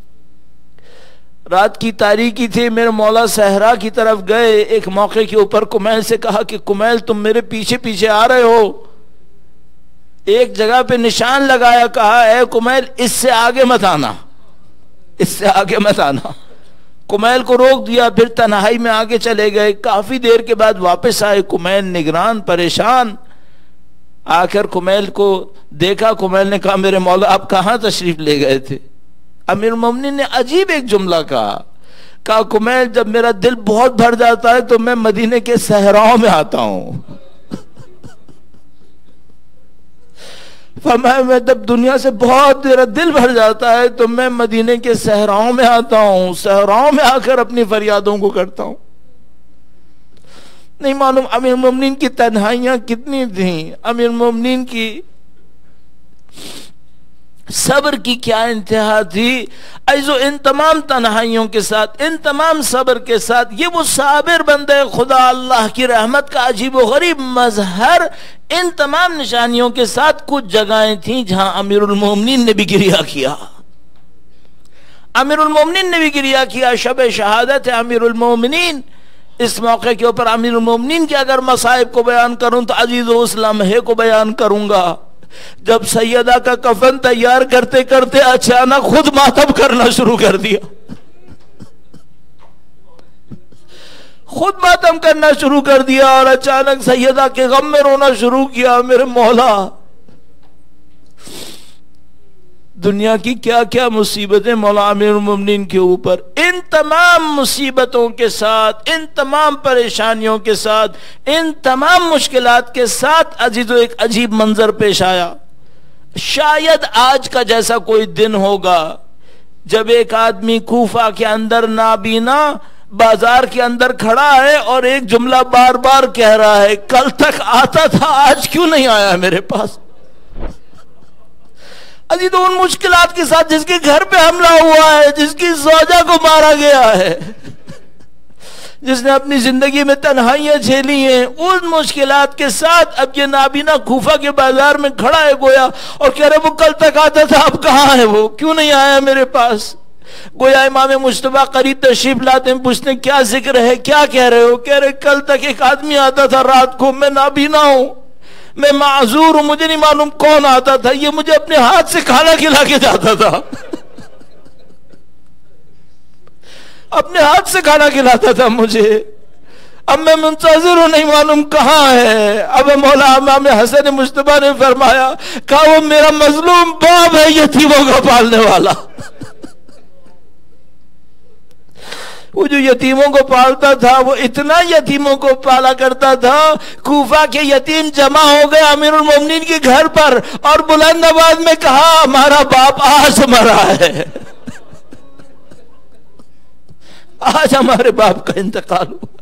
رات کی تاریکی تھی، میرے مولا صحرا کی طرف گئے. ایک موقع کے اوپر قمیل سے کہا کہ قمیل تم میرے پیچھے پیچھے آ رہے ہو. ایک جگہ پہ نشان لگایا، کہا اے قمیل اس سے آگے مت آنا، اس سے آگے مت آنا. قمیل کو روک دیا، پھر تنہائی میں آگے چلے گئے. کافی دیر کے بعد واپس آئے، قمیل نگران پریشان. آ کر قمیل کو دیکھا، قمیل نے کہا میرے مولا آپ کہاں تشریف لے گئے تھے؟ امیر المومنین نے عجیب ایک جملہ کہا قمیل جب میرا دل بہت بھر جاتا ہے تو میں مدینے کے صحراؤں میں آتا ہوں. فرمایا میں جب دنیا سے بہت میرا دل بھر جاتا ہے تو میں مدینے کے صحراؤں میں آتا ہوں، صحراؤں میں آ کر اپنی فریادوں کو کرتا ہوں. نہیں معلوم امیر المومنین کی تنہائیاں کتنی تھیں، امیر المومنین کی صبر کی کیا انتہا تھی. ایزو ان تمام تنہائیوں کے ساتھ، ان تمام صبر کے ساتھ، یہ وہ صابر بندے خدا، اللہ کی رحمت کا عجیب و غریب مظہر. ان تمام نشانیوں کے ساتھ کچھ جگہیں تھیں جہاں امیر المومنین نے بھی گریہ کیا. امیر المومنین نے بھی گریہ کیا. شب شہادت ہے امیر المومنین. اس موقع کے اوپر امیر المومنین کے اگر مصائب کو بیان کروں تو عزیزو اس لمحے کو بیان کروں گا جب سیدہ کا کفن تیار کرتے کرتے اچانک خود ماتم کرنا شروع کر دیا، خود ماتم کرنا شروع کر دیا اور اچانک سیدہ کے غم میں رونا شروع کیا. میرے مولا دنیا کی کیا کیا مصیبتیں مولا امیر المومنین کے اوپر. ان تمام مصیبتوں کے ساتھ، ان تمام پریشانیوں کے ساتھ، ان تمام مشکلات کے ساتھ عزیزو ایک عجیب منظر پیش آیا. شاید آج کا جیسا کوئی دن ہوگا جب ایک آدمی کوفہ کے اندر نابینا بازار کے اندر کھڑا ہے اور ایک جملہ بار بار کہہ رہا ہے کل تک آتا تھا آج کیوں نہیں آیا میرے پاس. عزیزو ان مشکلات کے ساتھ، جس کے گھر پہ حملہ ہوا ہے، جس کی زوجہ کو مارا گیا ہے، جس نے اپنی زندگی میں تنہائیاں جھیلی ہیں، ان مشکلات کے ساتھ اب یہ نابینا کوفہ کے بازار میں کھڑا ہے گویا اور کہہ رہے وہ کل تک آتا تھا اب کہاں ہے، وہ کیوں نہیں آیا میرے پاس. گویا امام مجتبیٰ قریب تشریف لاتے ہیں، پوچھتے ہیں کیا ذکر ہے، کیا کہہ رہے ہو؟ کہہ رہے کل تک ایک آدمی آتا تھا رات کو، میں نابینا ہوں، میں معذور ہوں، مجھے نہیں معلوم کون آتا تھا، یہ مجھے اپنے ہاتھ سے کھانا کھلا کے جاتا تھا، اپنے ہاتھ سے کھانا کھلاتا تھا مجھے، اب میں منتظر ہوں، نہیں معلوم کہاں ہے. اب مولا امام حسن مجتبیٰ نے فرمایا کہا وہ میرا مظلوم باپ ہے، یتیموں کو پالنے والا. وہ جو یتیموں کو پالتا تھا وہ اتنا یتیموں کو پالا کرتا تھا، کوفہ کے یتیم جمع ہو گئے امیر المومنین کے گھر پر اور بلند آواز میں کہا ہمارا باپ آج مرا ہے، آج ہمارے باپ کا انتقال ہوا.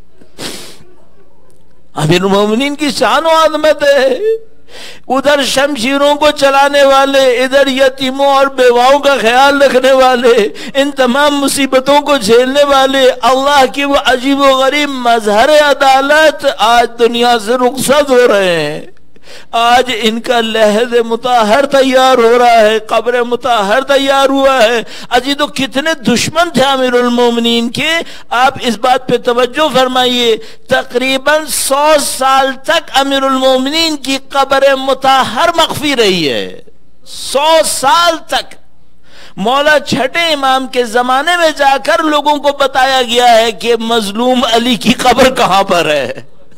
امیر المومنین کی شان و عظمت ہے. ادھر شمشیروں کو چلانے والے، ادھر یتیموں اور بیواؤں کا خیال رکھنے والے، ان تمام مصیبتوں کو جھیلنے والے، اللہ کی وہ عجیب و غریب مظہر عدالت آج دنیا سے رخصت ہو رہے ہیں. آج ان کا لحد مطہر تیار ہو رہا ہے، قبر مطہر تیار ہوا ہے۔ اجی تو کتنے دشمن تھے امیر المومنین کے، آپ اس بات پہ توجہ فرمائیے۔ تقریباً 100 سال تک امیر المومنین کی قبر مطہر مخفی رہی ہے، 100 سال تک۔ مولا چھٹے امام کے زمانے میں جا کر لوگوں کو بتایا گیا ہے کہ مظلوم علی کی قبر کہاں پر ہے۔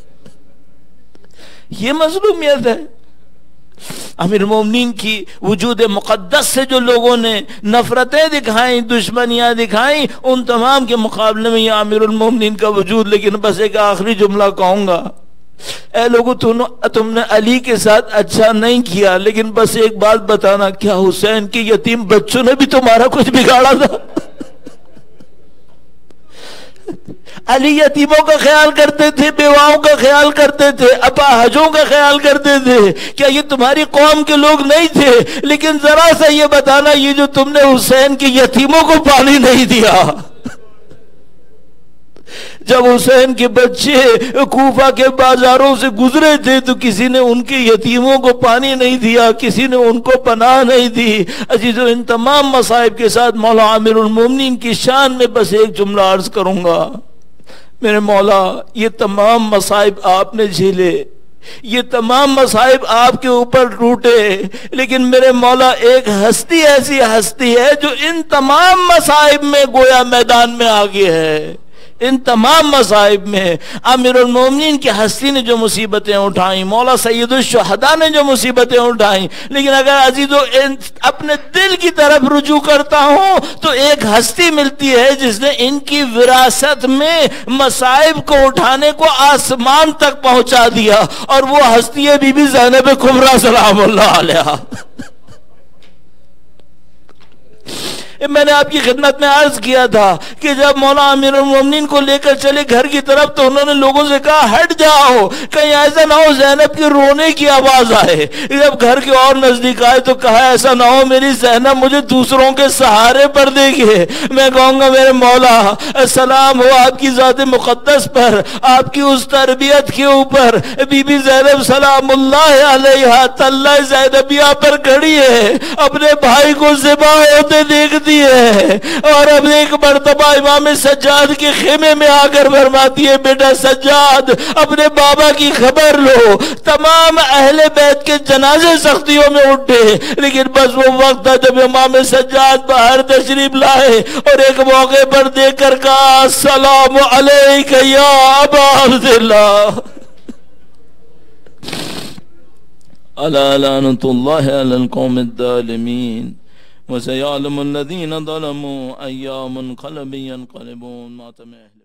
یہ مظلومیت ہے۔ امیر المومنین کی وجود مقدس سے جو لوگوں نے نفرتیں دکھائیں، دشمنیاں دکھائیں، ان تمام کے مقابلے میں یہ امیر المومنین کا وجود۔ لیکن بس ایک آخری جملہ کہوں گا، اے لوگوں تم نے علی کے ساتھ اچھا نہیں کیا، لیکن بس ایک بات بتانا، کیا حسین کے یتیم بچوں نے بھی تمہارا کچھ بگاڑا تھا؟ علی یتیموں کا خیال کرتے تھے، بیواؤں کا خیال کرتے تھے، اپاہجوں کا خیال کرتے تھے، کیا یہ تمہاری قوم کے لوگ نہیں تھے؟ لیکن ذرا سا یہ بتانا، یہ جو تم نے حسین کے یتیموں کو پانی نہیں دیا، جب حسین کے بچے کوفہ کے بازاروں سے گزرے تھے تو کسی نے ان کے یتیموں کو پانی نہیں دیا، کسی نے ان کو پناہ نہیں دی۔ عزیزو، ان تمام مصائب کے ساتھ مولا امیر المومنین کی شان میں بس ایک جملہ عرض کروں گا، میرے مولا یہ تمام مصائب آپ نے جھیلے، یہ تمام مصائب آپ کے اوپر ٹوٹے، لیکن میرے مولا ایک ہستی ایسی ہستی ہے جو ان تمام مصائب میں گویا میدان میں آگے ہے۔ ان تمام مصائب میں امیر المومنین کی ہستی نے جو مصیبتیں اٹھائیں، مولا سید الشہداء نے جو مصیبتیں اٹھائیں، لیکن اگر عزیزو اپنے دل کی طرف رجوع کرتا ہوں تو ایک ہستی ملتی ہے جس نے ان کی وراثت میں مصائب کو اٹھانے کو آسمان تک پہنچا دیا، اور وہ ہستی ہے بی بی زینب کبریٰ سلام اللہ علیہا۔ میں نے آپ کی خدمت میں عرض کیا تھا کہ جب مولا امیر المومنین کو لے کر چلے گھر کی طرف تو انہوں نے لوگوں سے کہا ہٹ جاؤ، کہیں ایسا نہ ہو زینب کے رونے کی آواز آئے۔ جب گھر کے اور نزدیک آئے تو کہا ایسا نہ ہو میری زینب مجھے دوسروں کے سہارے پر دیکھے، میں کہوں گا میرے مولا سلام ہو آپ کی ذات مقدس پر، آپ کی اس تربیت کے اوپر۔ بی بی زینب سلام اللہ علیہا تلہ زینبیہ پر کھڑی ہے، اپنے بھائی کو ذبح ہوتے دیکھتی ہے، اور اب ایک مرتبہ امام سجاد کے خیمے میں آ کر فرماتی ہے بیٹا سجاد اپنے بابا کی خبر لو۔ تمام اہل بیت کے جنازے سختیوں میں اٹھے، لیکن بس وہ وقت تھا جب امام سجاد باہر تشریف لائے اور ایک موقع پر دیکھ کر کہا السلام علیک یا ابا عبداللہ، الا لعنۃ اللہ علی القوم الظالمین وَسَيَعْلَمُ الَّذِينَ ظَلَمُوا أَيَّ مُنْقَلَبٍ يَنْقَلِبُونَ مَا تَمَهْلِ